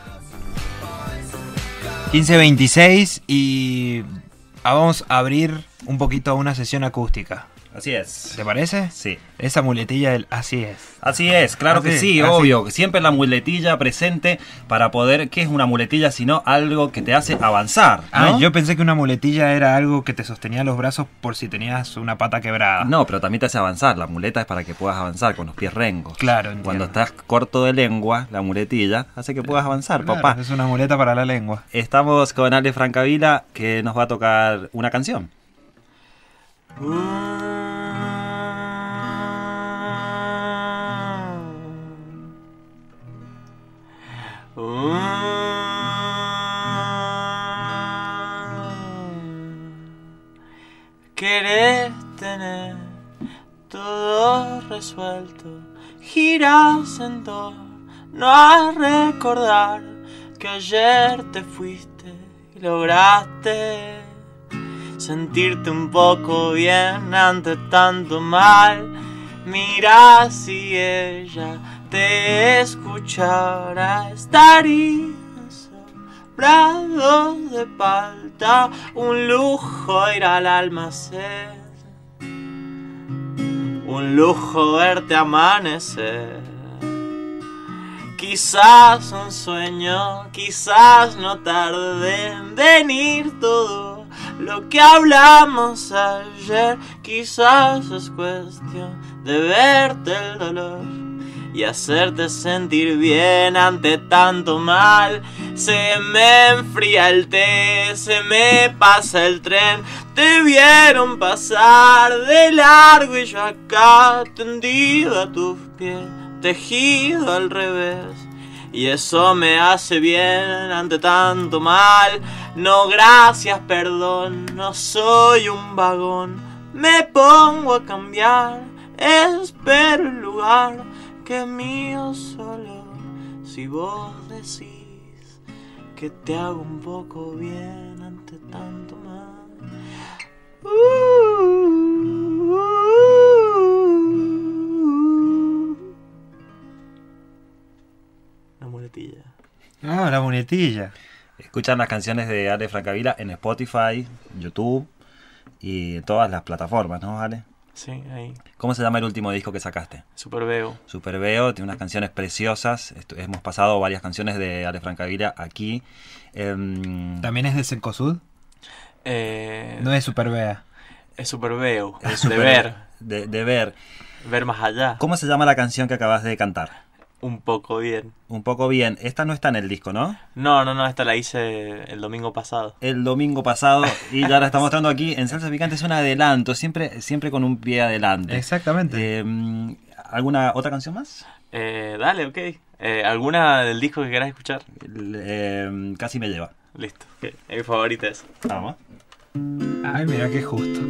G: 15:26 y vamos a abrir un poquito una sesión acústica.
A: Así es.
G: ¿Te parece?
A: Sí.
G: Esa muletilla del así es.
A: Así es, claro que sí, obvio. Siempre la muletilla presente para poder... ¿Qué es una muletilla sino algo que te hace avanzar, ¿no?
G: Yo pensé que una muletilla era algo que te sostenía los brazos por si tenías una pata quebrada.
A: No, pero también te hace avanzar. La muleta es para que puedas avanzar con los pies rengos.
G: Claro, entiendo.
A: Cuando estás corto de lengua, la muletilla hace que puedas avanzar,
G: claro,
A: papá.
G: Es una muleta para la lengua.
A: Estamos con Ale Francavila, que nos va a tocar una canción.
U: giras en torno a recordar que ayer te fuiste y lograste sentirte un poco bien ante tanto mal. Mira si ella te escuchara, estaría sobrado de palta, un lujo ir al almacén, un lujo verte amanecer. Quizás un sueño, quizás no tarde en venir todo lo que hablamos ayer. Quizás es cuestión de verte el dolor y hacerte sentir bien ante tanto mal. Se me enfría el té, se me pasa el tren. Te vieron pasar de largo y yo acá tendido a tus pies, tejido al revés. Y eso me hace bien ante tanto mal. No, gracias, perdón, no soy un vagón. Me pongo a cambiar, espero el lugar que es mío solo. Si vos decís que te hago un poco bien ante tanto mal. La muletilla.
G: Ah, la muletilla.
A: Escuchan las canciones de Ale Francavilla en Spotify, YouTube y en todas las plataformas, ¿no, Ale?
U: Sí, ahí.
A: ¿Cómo se llama el último disco que sacaste?
U: Superveo.
A: Superveo, tiene unas canciones preciosas. Hemos pasado varias canciones de Ale Francavilla aquí.
G: ¿También es de Cencosud? No es Supervea.
U: Es Superveo.
A: Es
U: de ver.
A: De ver.
U: Ver más allá.
A: ¿Cómo se llama la canción que acabas de cantar?
U: Un poco bien.
A: Un poco bien. Esta no está en el disco, ¿no?
U: No, esta la hice el domingo pasado.
A: El domingo pasado y ya la está mostrando aquí en Salsa Picante. Es un adelanto, siempre con un pie adelante.
G: Exactamente.
A: ¿Alguna otra canción más?
U: Dale, ok. ¿Alguna del disco que quieras escuchar?
A: Casi me lleva.
U: Listo. Okay. Es mi favorita esa.
A: Vamos.
G: Ay, mira qué justo.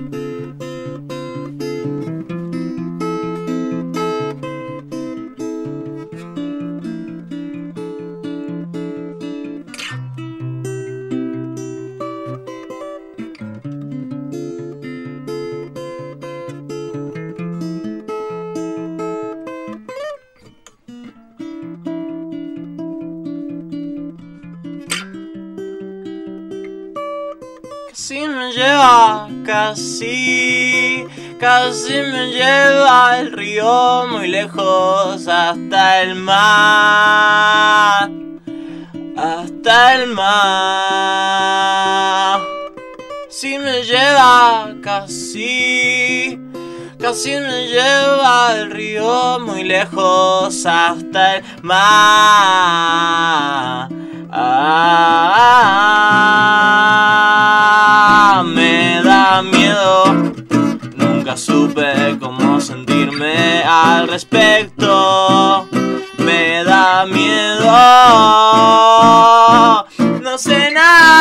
U: Casi me lleva, casi me lleva el río muy lejos hasta el mar, hasta el mar. Si me lleva, casi me lleva el río muy lejos hasta el mar. Me da miedo, nunca supe cómo sentirme al respecto. Me da miedo, no sé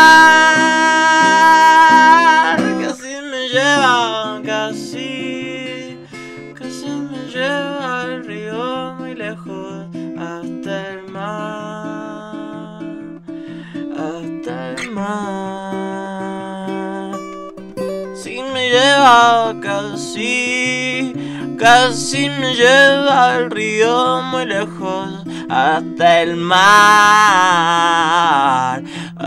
U: nada. Casi me lleva, casi me lleva el río muy lejos hasta el mar, hasta el mar. Si me lleva, casi me lleva el río muy lejos hasta el mar.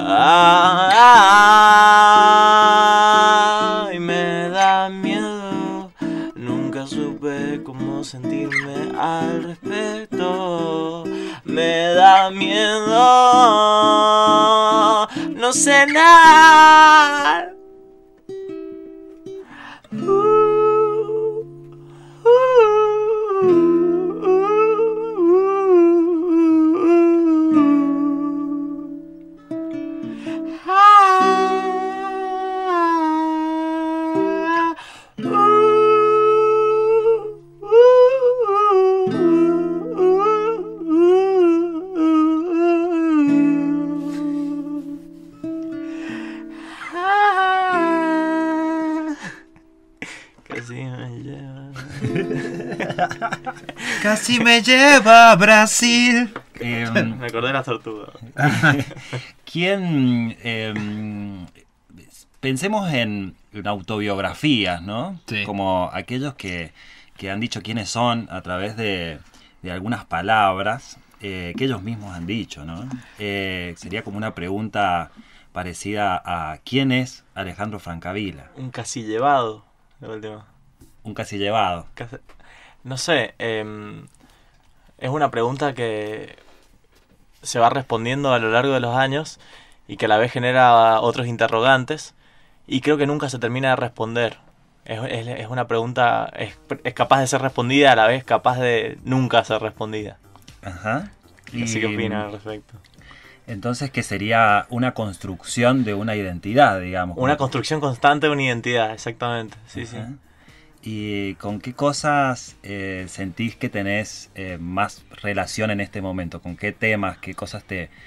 U: Ay, me da miedo, nunca supe cómo sentirme al respecto. Me da miedo, no sé nada.
G: Casi me lleva a Brasil.
U: Me acordé de las tortugas.
A: ¿Quién? Pensemos en autobiografías, ¿no?
G: Sí.
A: Como aquellos que han dicho quiénes son a través de algunas palabras que ellos mismos han dicho, ¿no? Sería como una pregunta parecida a ¿quién es Alejandro Francavilla?
U: Un casi llevado, de última.
A: Un casi llevado.
U: No sé, es una pregunta que se va respondiendo a lo largo de los años y que a la vez genera otros interrogantes y creo que nunca se termina de responder. Es una pregunta, es capaz de ser respondida y a la vez capaz de nunca ser respondida.
A: Ajá.
U: Así que opina al respecto.
A: Entonces, ¿qué sería una construcción de una identidad, digamos?
U: Una construcción constante de una identidad, exactamente. Sí,
A: Ajá.
U: sí.
A: ¿Y con qué cosas sentís que tenés más relación en este momento? ¿Con qué temas, qué cosas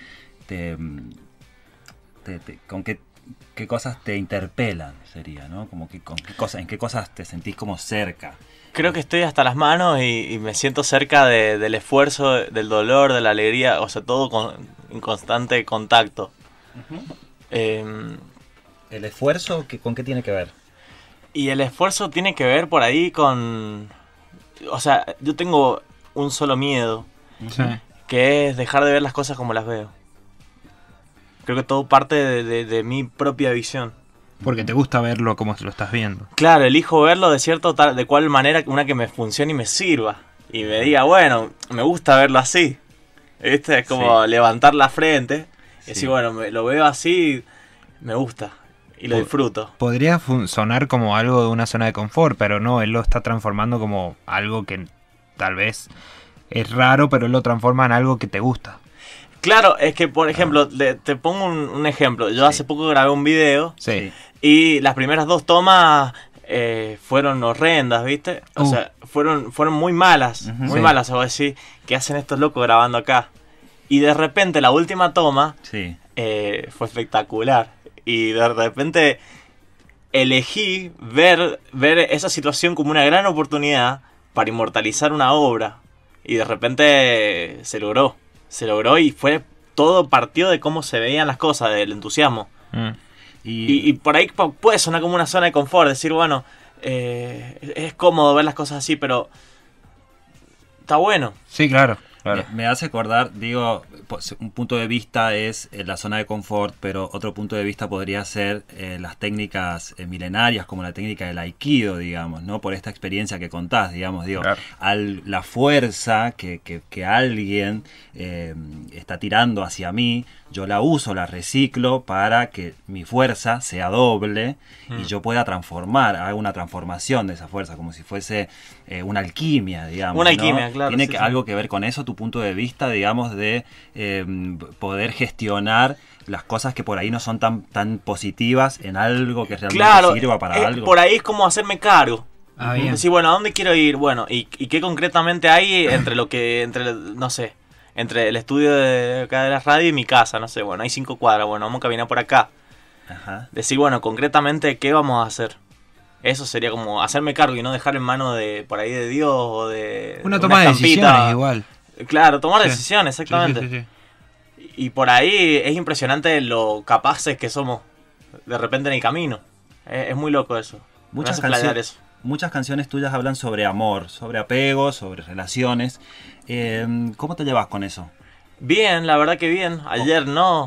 A: con qué cosas te interpelan, sería, ¿no? Como que en qué cosas te sentís como cerca.
U: Creo que estoy hasta las manos y me siento cerca del esfuerzo, del dolor, de la alegría, o sea, todo en constante contacto.
A: ¿El esfuerzo con qué tiene que ver?
U: Y el esfuerzo tiene que ver por ahí con... O sea, yo tengo un solo miedo, que es dejar de ver las cosas como las veo. Creo que todo parte de mi propia visión.
G: Porque te gusta verlo como lo estás viendo.
U: Claro, elijo verlo de cual manera, una que me funcione y me sirva. Y me diga, bueno, me gusta verlo así. ¿Viste? Es como levantar la frente y decir, bueno, lo veo así, me gusta. Y lo disfruto.
G: Podría sonar como algo de una zona de confort, pero no, él lo está transformando como algo que tal vez es raro, pero él lo transforma en algo que te gusta.
U: Claro, es que, por ejemplo, te pongo un ejemplo. Yo hace poco grabé un video y las primeras 2 tomas fueron horrendas, ¿viste? O sea, fueron muy malas, muy malas, o decir, ¿qué hacen estos locos grabando acá? Y de repente la última toma fue espectacular. Y de repente elegí ver esa situación como una gran oportunidad para inmortalizar una obra. Y de repente se logró y fue todo partió de cómo se veían las cosas, del entusiasmo. Y por ahí puede sonar como una zona de confort, decir, bueno, es cómodo ver las cosas así, pero está bueno.
G: Sí, claro.
A: Me hace acordar, digo, un punto de vista es la zona de confort, pero otro punto de vista podría ser las técnicas milenarias, como la técnica del aikido, digamos, ¿no? Por esta experiencia que contás, digamos, digo, la fuerza que alguien está tirando hacia mí, yo la uso, la reciclo para que mi fuerza sea doble y yo pueda transformar, hago una transformación de esa fuerza, como si fuese una alquimia, digamos.
U: Una alquimia, claro.
A: Tiene algo que ver con eso, tu punto de vista, digamos, de poder gestionar las cosas que por ahí no son tan positivas en algo que realmente sirva para algo.
U: Por ahí es como hacerme cargo.
G: Bien.
U: Decir, bueno, ¿a dónde quiero ir? Bueno, ¿y qué concretamente hay no sé, entre el estudio de acá de la radio y mi casa? No sé, bueno, hay 5 cuadras, bueno, vamos a caminar por acá. Decir, bueno, concretamente, ¿qué vamos a hacer? Eso sería como hacerme cargo y no dejar en manos por ahí de Dios o de...
G: Una toma de decisiones igual.
U: Claro, tomar decisiones, exactamente.
G: Sí.
U: Y por ahí es impresionante lo capaces que somos de repente en el camino. Es muy loco eso.
A: Muchas canciones tuyas hablan sobre amor, sobre apego, sobre relaciones. ¿Cómo te llevas con eso?
U: Bien, la verdad que bien. Ayer no.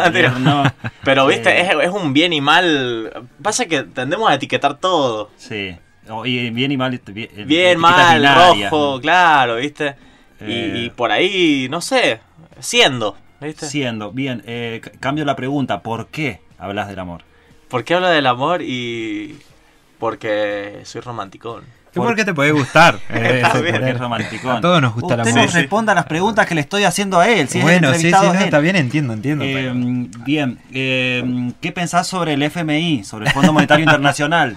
U: Pero viste, es un bien y mal. Pasa que tendemos a etiquetar todo.
A: Sí. Y bien y mal.
U: Bien, mal, binarias, rojo, ¿no? Claro, viste. Y por ahí, no sé, ¿viste?
A: Siendo, bien. Cambio la pregunta. ¿Por qué hablas del amor?
U: ¿Por qué hablo del amor? Porque soy romanticón.
G: ¿Por qué te puede gustar?
A: Es romanticón.
G: A todos nos gusta el amor.
A: Usted nos responda a las preguntas que le estoy haciendo a él. Si
G: bueno,
A: es
G: sí, está bien, entiendo.
A: Bien, ¿qué pensás sobre el FMI, sobre el Fondo Monetario Internacional?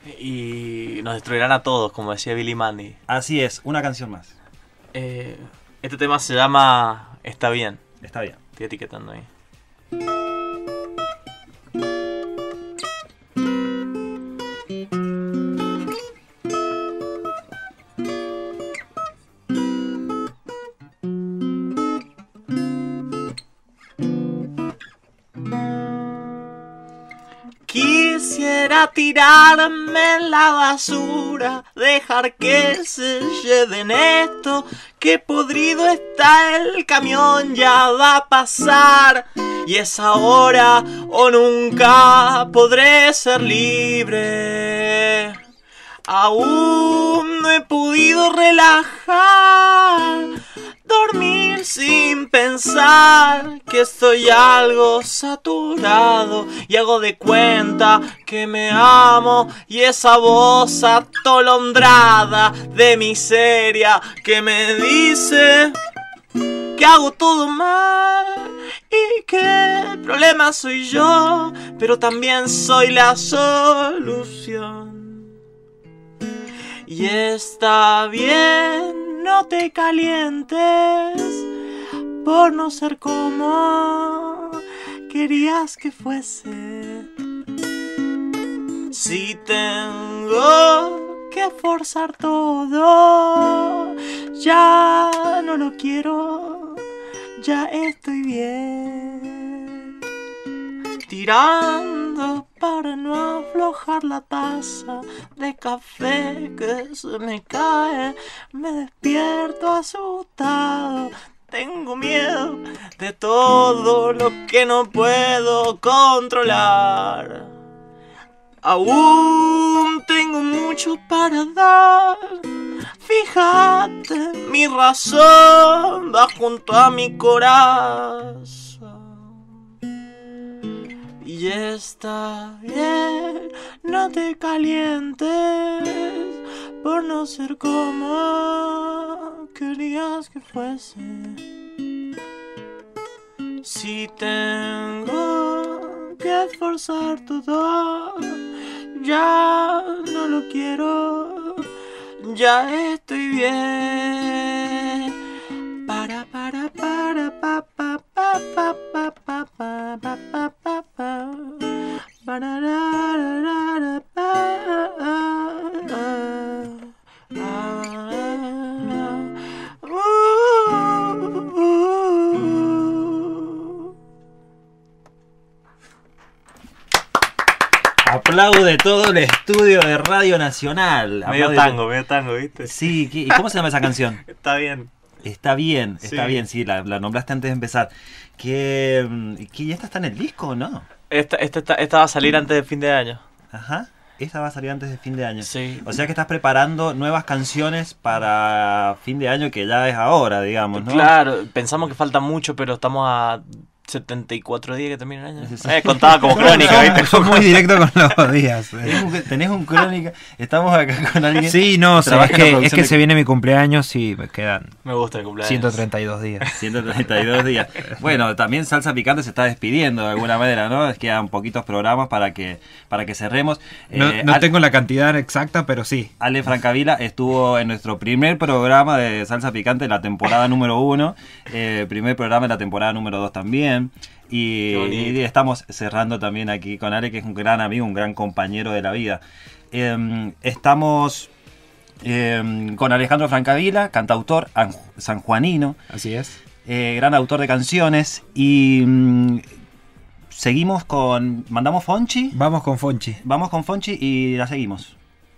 U: Y nos destruirán a todos, como decía Billy Mandy.
A: Así es, una canción más.
U: Este tema se llama Está bien.
A: Está bien.
U: Estoy etiquetando ahí. tirarme en la basura, dejar que se lleven esto, que podrido está el camión, ya va a pasar. Y es ahora o nunca podré ser libre. Aún no he podido relajar, dormir sin pensar que estoy algo saturado y hago de cuenta que me amo, y esa voz atolondrada de miseria que me dice que hago todo mal y que el problema soy yo, pero también soy la solución. Y está bien, no te calientes por no ser como querías que fuese. Si tengo que forzar todo, ya no lo quiero, ya estoy bien. Tirando para no aflojar la taza de café que se me cae, me despierto asustado. Tengo miedo de todo lo que no puedo controlar. Aún tengo mucho para dar. Fíjate, mi razón va junto a mi corazón. Y está bien, no te calientes por no ser como querías que fuese. Si tengo que forzar todo, ya no lo quiero, ya estoy bien. Para pa pa pa pa pa pa pa pa pa pa pa.
A: Aplaude todo el estudio de Radio Nacional.
L: Medio tango, ¿viste?
A: Sí, ¿y cómo se llama esa canción?
L: Está bien.
A: Está bien, sí, la nombraste antes de empezar. ¿Que esta está en el disco o no?
L: Esta va a salir antes de fin de año.
A: Ajá, esta va a salir antes de fin de año.
L: Sí.
A: O sea que estás preparando nuevas canciones para fin de año, que ya es ahora, digamos, ¿no?
L: Claro, pensamos que falta mucho, pero estamos a 74 días que termina el año. Contaba como crónica, ¿viste?
G: Sos muy directo con los días.
A: Tenés un crónica. Estamos acá con alguien.
G: Sí, no, es que se viene mi cumpleaños y me quedan.
L: Me gusta el cumpleaños.
G: 132 días.
A: 132 días. Bueno, también Salsa Picante se está despidiendo de alguna manera, ¿no? Quedan poquitos programas para que cerremos.
G: No tengo la cantidad exacta, pero sí.
A: Ale Francavila estuvo en nuestro primer programa de Salsa Picante, la temporada número 1. Primer programa de la temporada número 2 también. Y estamos cerrando también aquí con Ale, que es un gran amigo, un gran compañero de la vida. Estamos con Alejandro Francavila, cantautor sanjuanino.
G: Así es.
A: Gran autor de canciones. Y seguimos con... ¿Mandamos Fonchi?
G: Vamos con Fonchi.
A: Vamos con Fonchi y la seguimos.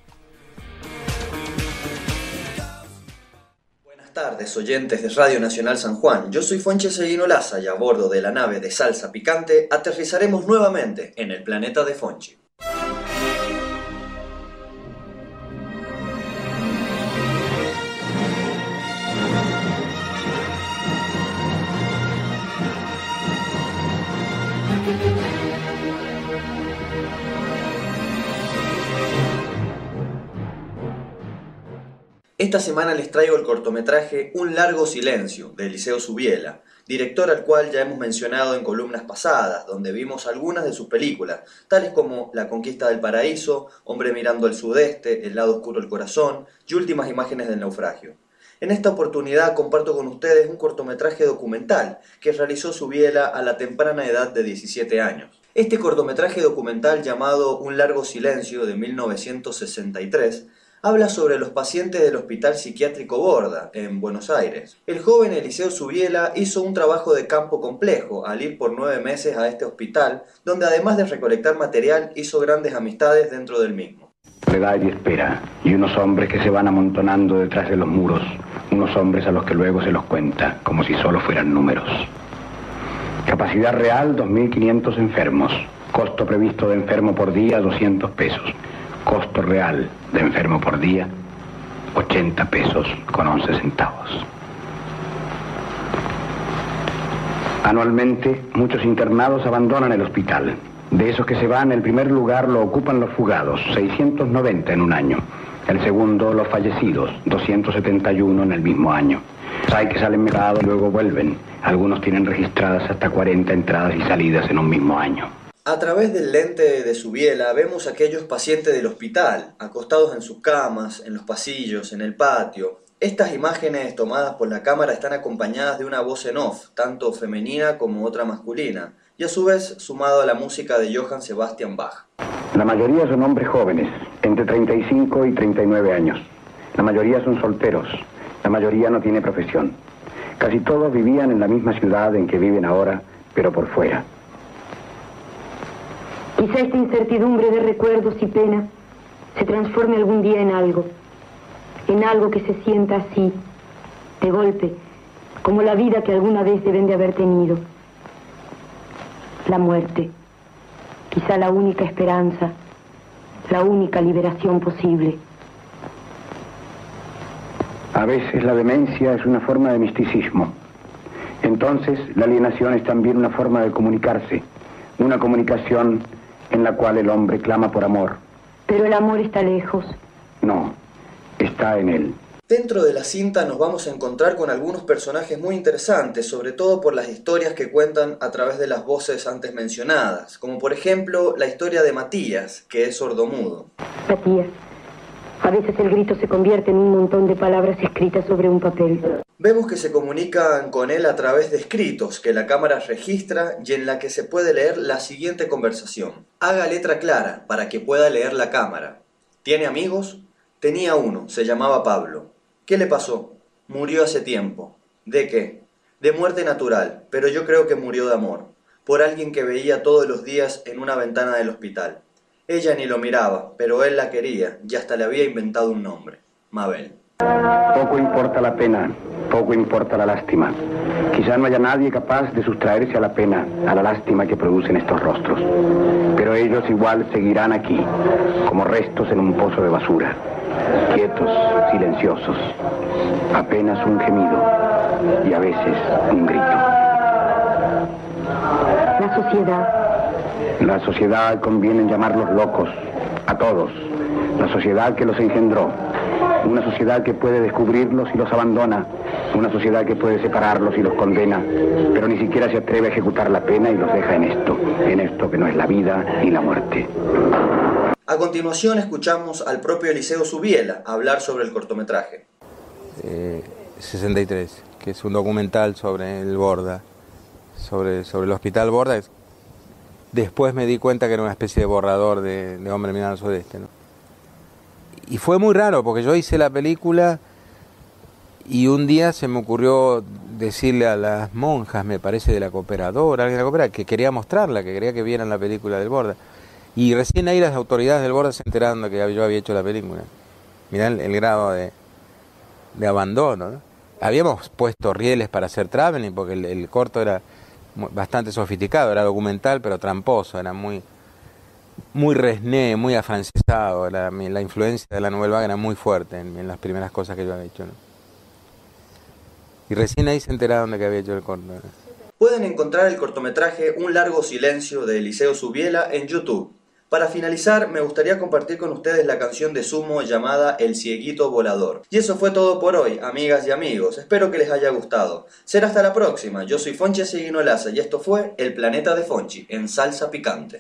B: Buenas tardes, oyentes de Radio Nacional San Juan. Yo soy Fonchi Seguino Laza y a bordo de la nave de Salsa Picante aterrizaremos nuevamente en el planeta de Fonchi. Esta semana les traigo el cortometraje Un largo silencio, de Eliseo Subiela, director al cual ya hemos mencionado en columnas pasadas, donde vimos algunas de sus películas, tales como La conquista del paraíso, Hombre mirando al sudeste, El lado oscuro del corazón y Últimas imágenes del naufragio. En esta oportunidad comparto con ustedes un cortometraje documental que realizó Subiela a la temprana edad de 17 años. Este cortometraje documental llamado Un largo silencio de 1963 habla sobre los pacientes del Hospital Psiquiátrico Borda, en Buenos Aires. El joven Eliseo Subiela hizo un trabajo de campo complejo al ir por 9 meses a este hospital, donde además de recolectar material, hizo grandes amistades dentro del mismo.
C: Soledad y espera, y unos hombres que se van amontonando detrás de los muros, unos hombres a los que luego se los cuenta, como si solo fueran números. Capacidad real, 2.500 enfermos. Costo previsto de enfermo por día, 200 pesos. Costo real de enfermo por día, 80 pesos con 11 centavos. Anualmente, muchos internados abandonan el hospital. De esos que se van, el primer lugar lo ocupan los fugados, 690 en un año. El segundo, los fallecidos, 271 en el mismo año. Hay que salen mercados y luego vuelven. Algunos tienen registradas hasta 40 entradas y salidas en un mismo año.
B: A través del lente de Subiela vemos a aquellos pacientes del hospital, acostados en sus camas, en los pasillos, en el patio. Estas imágenes tomadas por la cámara están acompañadas de una voz en off, tanto femenina como otra masculina, y a su vez sumado a la música de Johann Sebastian Bach.
C: La mayoría son hombres jóvenes, entre 35 y 39 años. La mayoría son solteros, la mayoría no tiene profesión. Casi todos vivían en la misma ciudad en que viven ahora, pero por fuera.
V: Quizá esta incertidumbre de recuerdos y pena se transforme algún día en algo que se sienta así, de golpe, como la vida que alguna vez deben de haber tenido. La muerte, quizá la única esperanza, la única liberación posible.
C: A veces la demencia es una forma de misticismo. Entonces la alienación es también una forma de comunicarse, una comunicación en la cual el hombre clama por amor.
V: Pero el amor está lejos.
C: No, está en él.
B: Dentro de la cinta nos vamos a encontrar con algunos personajes muy interesantes, sobre todo por las historias que cuentan a través de las voces antes mencionadas, como por ejemplo la historia de Matías, que es sordomudo.
V: Matías, a veces el grito se convierte en un montón de palabras escritas sobre un papel.
B: Vemos que se comunican con él a través de escritos que la cámara registra y en la que se puede leer la siguiente conversación. Haga letra clara para que pueda leer la cámara. ¿Tiene amigos? Tenía uno, se llamaba Pablo. ¿Qué le pasó? Murió hace tiempo. ¿De qué? De muerte natural, pero yo creo que murió de amor, por alguien que veía todos los días en una ventana del hospital. Ella ni lo miraba, pero él la quería y hasta le había inventado un nombre, Mabel.
C: Poco importa la pena, poco importa la lástima. Quizá no haya nadie capaz de sustraerse a la pena, a la lástima que producen estos rostros. Pero ellos igual seguirán aquí, como restos en un pozo de basura, quietos, silenciosos, apenas un gemido y a veces un grito.
V: La sociedad.
C: La sociedad conviene llamarlos locos, a todos. La sociedad que los engendró. Una sociedad que puede descubrirlos y los abandona. Una sociedad que puede separarlos y los condena. Pero ni siquiera se atreve a ejecutar la pena y los deja en esto que no es la vida ni la muerte.
B: A continuación escuchamos al propio Eliseo Subiela hablar sobre el cortometraje.
W: 63, que es un documental sobre el Borda, sobre el hospital Borda. Después me di cuenta que era una especie de borrador de Hombre Mirando al Sudeste, ¿no? Y fue muy raro, porque yo hice la película y un día se me ocurrió decirle a las monjas, me parece de la cooperadora, que quería mostrarla, que quería que vieran la película del Borda. Y recién ahí las autoridades del Borda se enteraron de que yo había hecho la película. Mirá el grado de abandono, ¿no? Habíamos puesto rieles para hacer traveling, porque el corto era bastante sofisticado, era documental, pero tramposo, era muy resné, muy afrancesado. La influencia de la Nouvelle Vague era muy fuerte en las primeras cosas que yo había hecho, ¿no? Y recién ahí se enteraron de que había hecho el corto, ¿no?
B: Pueden encontrar el cortometraje Un largo silencio de Eliseo Subiela en YouTube. Para finalizar, me gustaría compartir con ustedes la canción de Sumo llamada El Cieguito Volador. Y eso fue todo por hoy, amigas y amigos. Espero que les haya gustado. Será hasta la próxima. Yo soy Fonchi Seguino Laza y esto fue El Planeta de Fonchi en Salsa Picante.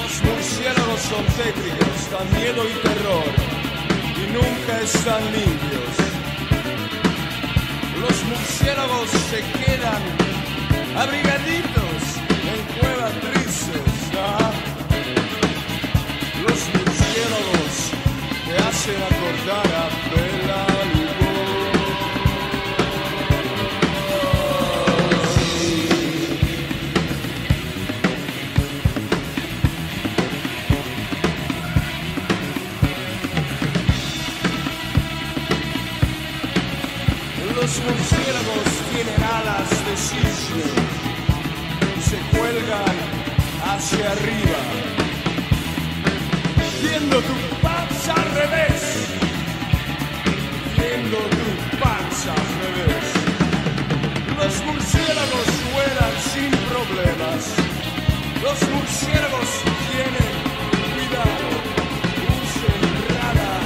D: Los murciélagos son tétricos, dan miedo y terror, y nunca están limpios. Los murciélagos se quedan abrigaditos en cuevas tristes, ¿ah? Los murciélagos te hacen acordar a Bela Los murciélagos tienen alas de cisne y se cuelgan hacia arriba, viendo tu panza al revés, viendo tu panza al revés. Los murciélagos vuelan sin problemas, los murciélagos tienen cuidado, usen radar.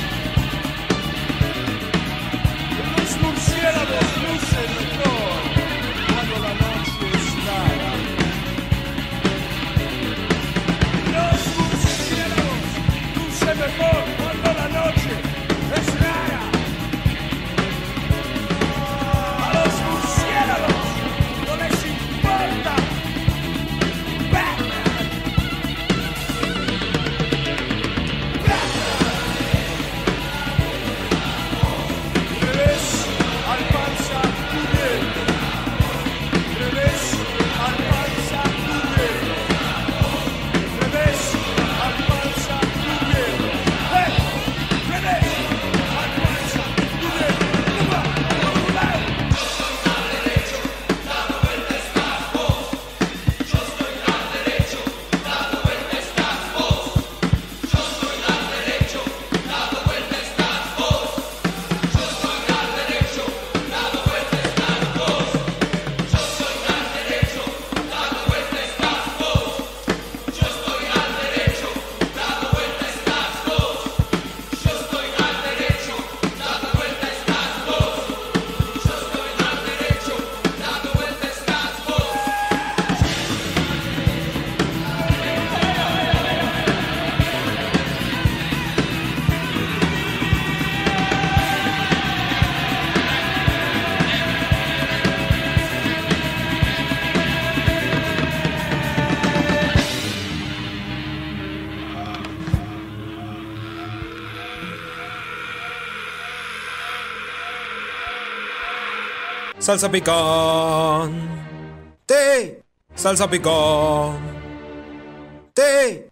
D: Los murciélagos lucen mejor cuando la noche es clara. Los murciélagos lucen mejor cuando la noche es rara. A los murciélagos no les importa Batman. Revés al panza cubierto. Revés al panza cubierto. Revés al panza cubierto. ¡Hey! Revés al panza cubierto. Al derecho, dado vuelta estás vos. Yo estoy al derecho, dado vuelta estás vos. Yo estoy al derecho, dado vuelta estás vos. Yo estoy al derecho, dado vuelta estás vos. Yo estoy al derecho, dado vuelta estás vos. Yo estoy al derecho, dado vuelta estás vos. Yo estoy al derecho, dado vuelta estás vos. Yo estoy al derecho, dado vuelta estás vos.
G: Salsa picante. Salsa picante.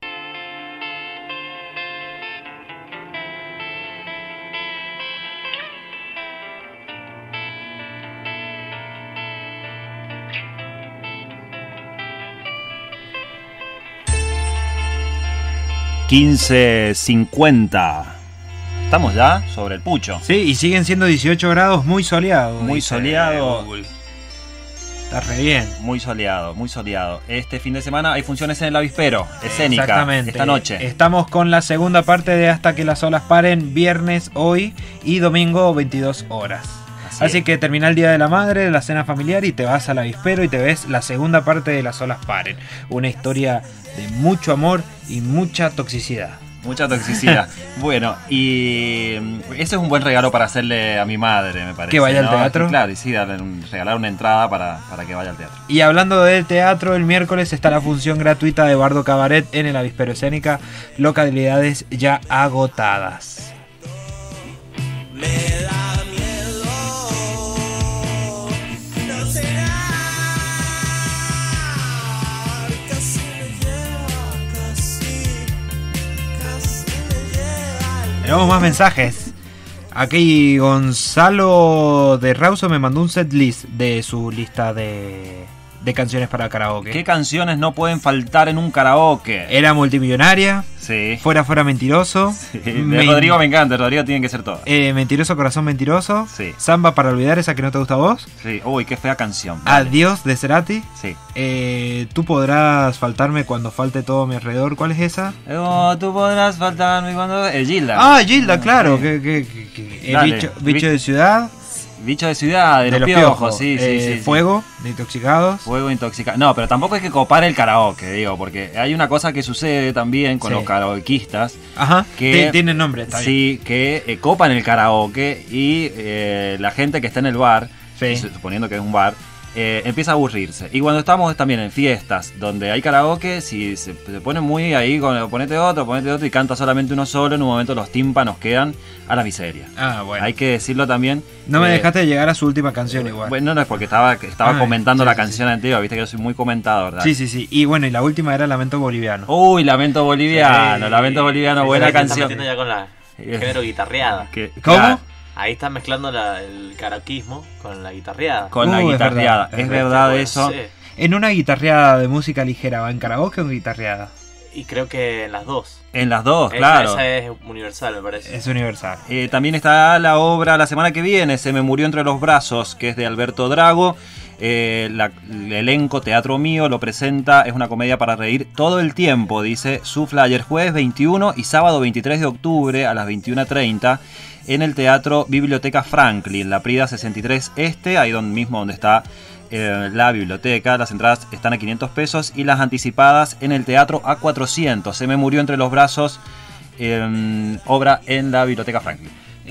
A: $15.50. Estamos ya sobre el pucho.
G: Sí, y siguen siendo 18 grados, muy soleado.
A: Muy
G: dice
A: soleado.
G: Google. Está re bien.
A: Muy soleado, muy soleado. Este fin de semana hay funciones en el Avispero, escénica,
G: Exactamente.
A: esta noche.
G: Estamos con la segunda parte de Hasta que las olas paren, viernes hoy y domingo 22 horas. Así que termina el Día de la Madre, la cena familiar y te vas al Avispero y te ves la segunda parte de Las olas paren. Una historia de mucho amor y mucha toxicidad.
A: Mucha toxicidad. Bueno, y ese es un buen regalo para hacerle a mi madre, me parece.
G: ¿Que vaya al
A: ¿no?
G: teatro?
A: Claro, y sí, regalar una entrada para que vaya al teatro.
G: Y hablando del teatro, el miércoles está la función gratuita de Bardo Cabaret en el Avispero Escénica, localidades ya agotadas. Tenemos más mensajes. Aquí Gonzalo de Rauso me mandó un setlist de su lista de canciones para karaoke.
A: ¿Qué canciones no pueden faltar en un karaoke?
G: Era Multimillonaria.
A: Sí.
G: Fuera Mentiroso.
A: Sí. De Rodrigo me encanta, Rodrigo tienen que ser todas.
G: Mentiroso, Corazón Mentiroso.
A: Sí.
G: Samba para olvidar, esa que no te gusta a vos.
A: Sí. Uy, qué fea canción. Vale.
G: Adiós de Cerati.
A: Sí.
G: Tú podrás faltarme cuando falte todo a mi alrededor. ¿Cuál es esa?
A: Tú podrás faltarme cuando... Gilda.
G: Ah, Gilda, claro.
A: Sí.
G: Bicho de ciudad.
A: Bicho de ciudad, de los piojos, sí.
G: Fuego, de intoxicados.
A: Fuego intoxicado. No, pero tampoco hay que copar el karaoke, digo, porque hay una cosa que sucede también con los karaokeistas.
G: Ajá,
A: que
G: tienen nombre, está bien.
A: Sí, que copan el karaoke y la gente que está en el bar, suponiendo que es un bar, empieza a aburrirse. Y cuando estamos también en fiestas donde hay karaoke, si se pone muy ahí con ponete otro y canta solamente uno solo, en un momento los tímpanos quedan a la miseria.
G: Ah, bueno.
A: Hay que decirlo también.
G: No me dejaste de llegar a su última canción igual.
A: Bueno, no es porque estaba comentando la canción anterior, viste que yo soy muy comentador, ¿verdad?
G: Sí. Y bueno, y la última era Lamento Boliviano.
A: Uy, Lamento Boliviano, buena canción.
U: Estás metiendo ya con la género guitarreada.
G: ¿Cómo?
A: Claro.
U: Ahí estás mezclando el karaokeismo con la guitarreada.
A: Con la guitarreada, es verdad eso.
U: Sí.
G: En una guitarreada de música ligera, ¿va en karaoke o en guitarreada?
U: Y creo que en las dos.
A: En las dos, claro.
U: Esa es universal, me parece.
G: Es universal.
A: También está la obra la semana que viene, Se me murió entre los brazos, que es de Alberto Drago. El elenco Teatro Mío lo presenta, es una comedia para reír todo el tiempo, dice su flyer, jueves 21 y sábado 23 de octubre a las 21:30 en el Teatro Biblioteca Franklin, La Prida 63 Este, ahí mismo donde está la biblioteca. Las entradas están a 500 pesos y las anticipadas en el teatro a 400. Se me murió entre los brazos, obra en la Biblioteca Franklin.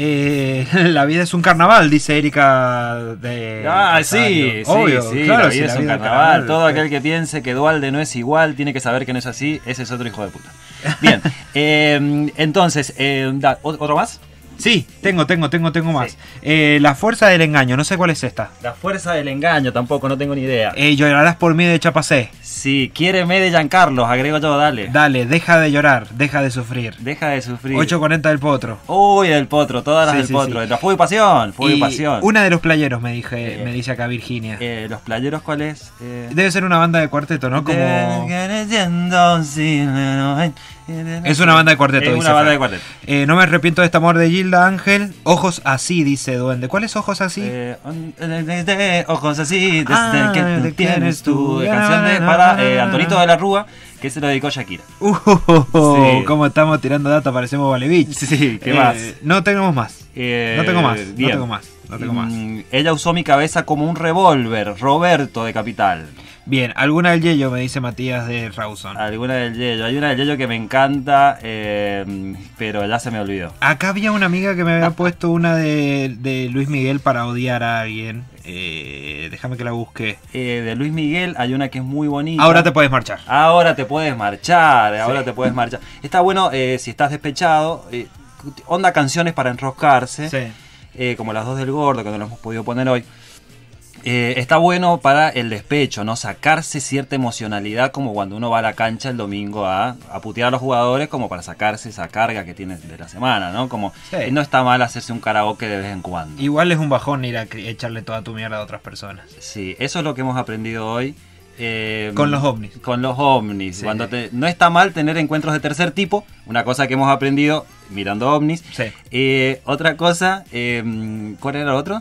G: La vida es un carnaval, dice Erika de
A: sí,
G: obvio,
A: sí,
G: claro,
A: la vida es un carnaval. Todo aquel que piense que Dualde no es igual tiene que saber que no es así. Ese es otro hijo de puta. Bien, entonces, ¿otro más?
G: Sí, tengo más. Sí. La fuerza del engaño, no sé cuál es esta.
A: La fuerza del engaño, tampoco, no tengo ni idea.
G: Llorarás por mí de Chapacé.
A: Sí, quiéreme de Giancarlo, agrego yo, dale.
G: Dale, deja de llorar, deja de sufrir.
A: Deja de sufrir.
G: 8:40 del Potro.
A: Uy, del Potro, todas las del Potro. Sí. Fuego y pasión, Fuego y pasión.
G: Una de los playeros, me dice acá Virginia.
A: ¿Los playeros cuál es?
G: Debe ser una banda de cuarteto, ¿no? Como... Es una banda de cuarteto.
A: Es una banda de cuarteto.
G: No me arrepiento de este amor de Gilda Ángel. Ojos así, dice Duende. ¿Cuál es Ojos así?
A: Ojos así, desde que tienes tu canción para Antonito de la Rúa, que se lo dedicó Shakira.
G: Sí. Como estamos tirando data, parecemos Valevich.
A: Sí, ¿qué más?
G: No tenemos más.
A: No tengo más. Ella usó mi cabeza como un revólver, Roberto de Capital.
G: Bien, alguna del Yello, me dice Matías de Rawson.
A: Alguna del Yello. Hay una del Yello que me encanta, pero ya se me olvidó.
G: Acá había una amiga que me había puesto una de Luis Miguel para odiar a alguien. Déjame que la busque.
A: De Luis Miguel hay una que es muy bonita.
G: Ahora te puedes marchar.
A: Ahora te puedes marchar. Está bueno si estás despechado. Onda canciones para enroscarse.
G: Sí.
A: Como las dos del Gordo, que no lo hemos podido poner hoy. Está bueno para el despecho, ¿no? Sacarse cierta emocionalidad, como cuando uno va a la cancha el domingo a putear a los jugadores, como para sacarse esa carga que tienes de la semana, ¿no? Como no está mal hacerse un karaoke de vez en cuando.
G: Igual es un bajón ir a echarle toda tu mierda a otras personas.
A: Sí, eso es lo que hemos aprendido hoy.
G: Con los ovnis.
A: Con los ovnis. Sí. No está mal tener encuentros de tercer tipo, una cosa que hemos aprendido mirando ovnis.
G: Sí.
A: Otra cosa, ¿cuál era el otro?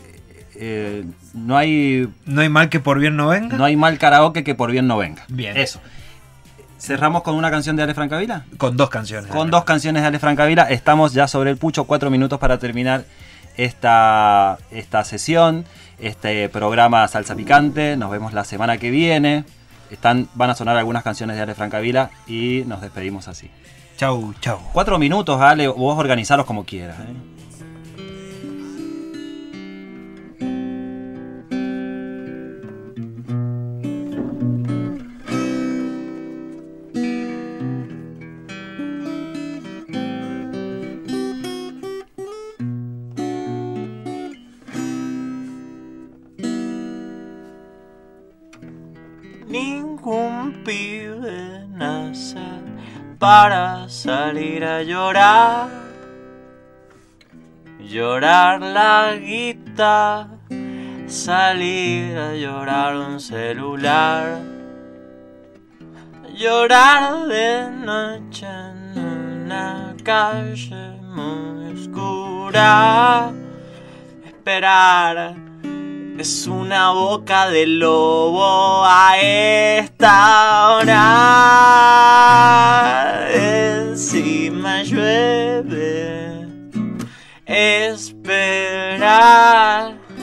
A: No hay
G: mal que por bien no venga.
A: No hay mal karaoke que por bien no venga.
G: Bien.
A: Eso. ¿Cerramos con una canción de Ale Francavila?
G: Con dos canciones.
A: Con dos canciones de Ale Francavila. Estamos ya sobre el pucho, 4 minutos para terminar esta sesión, este programa Salsa Picante. Nos vemos la semana que viene. Van a sonar algunas canciones de Ale Francavila y nos despedimos así.
G: Chau.
A: 4 minutos, Ale, vos organizaros como quieras.
U: Ningún pibe nace para salir a llorar, llorar la guita, salir a llorar un celular, llorar de noche en una calle muy oscura, esperar. Es una boca de lobo a esta hora. Encima llueve. Esperar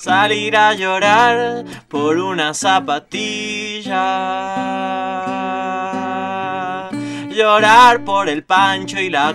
U: salir a llorar por una zapatilla, llorar por el pancho y la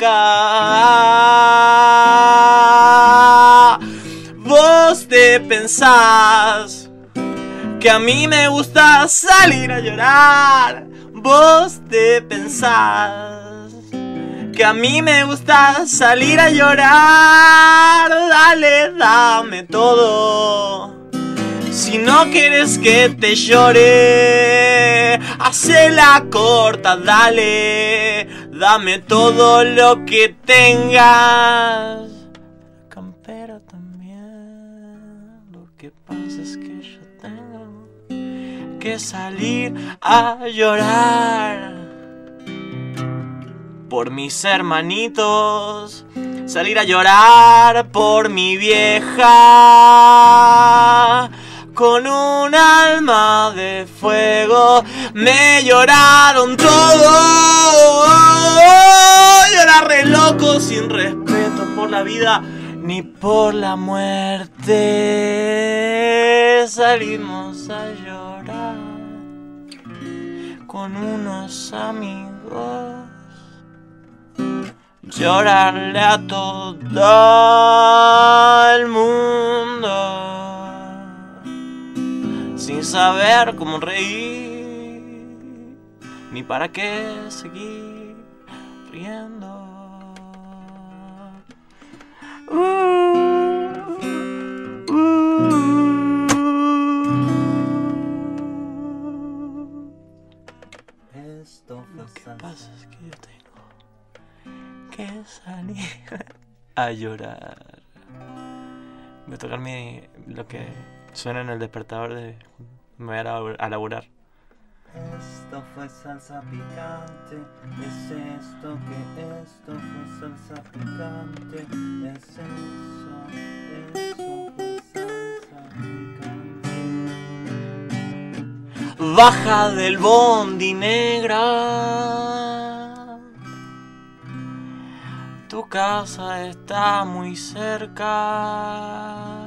U: coca. Vos te pensás que a mí me gusta salir a llorar. Vos te pensás que a mí me gusta salir a llorar. Dale, dame todo. Si no quieres que te llore, hacela corta, dale. Dame todo lo que tengas. Campera también. Lo que pasa es que yo tengo que salir a llorar por mis hermanitos, salir a llorar por mi vieja. Con un alma de fuego me lloraron todo. Yo era re loco, sin respeto por la vida ni por la muerte. Salimos a llorar con unos amigos, llorarle a todo el mundo, sin saber cómo reír, ni para qué seguir riendo.
A: Esto
U: Lo que pasa es que yo tengo que salir a llorar. Voy a tocar lo que suena en el despertador de... Me voy a laburar.
A: Esto fue salsa picante, es esto que esto fue salsa picante, es eso fue salsa picante.
U: Baja del bondi, negra. Tu casa está muy cerca.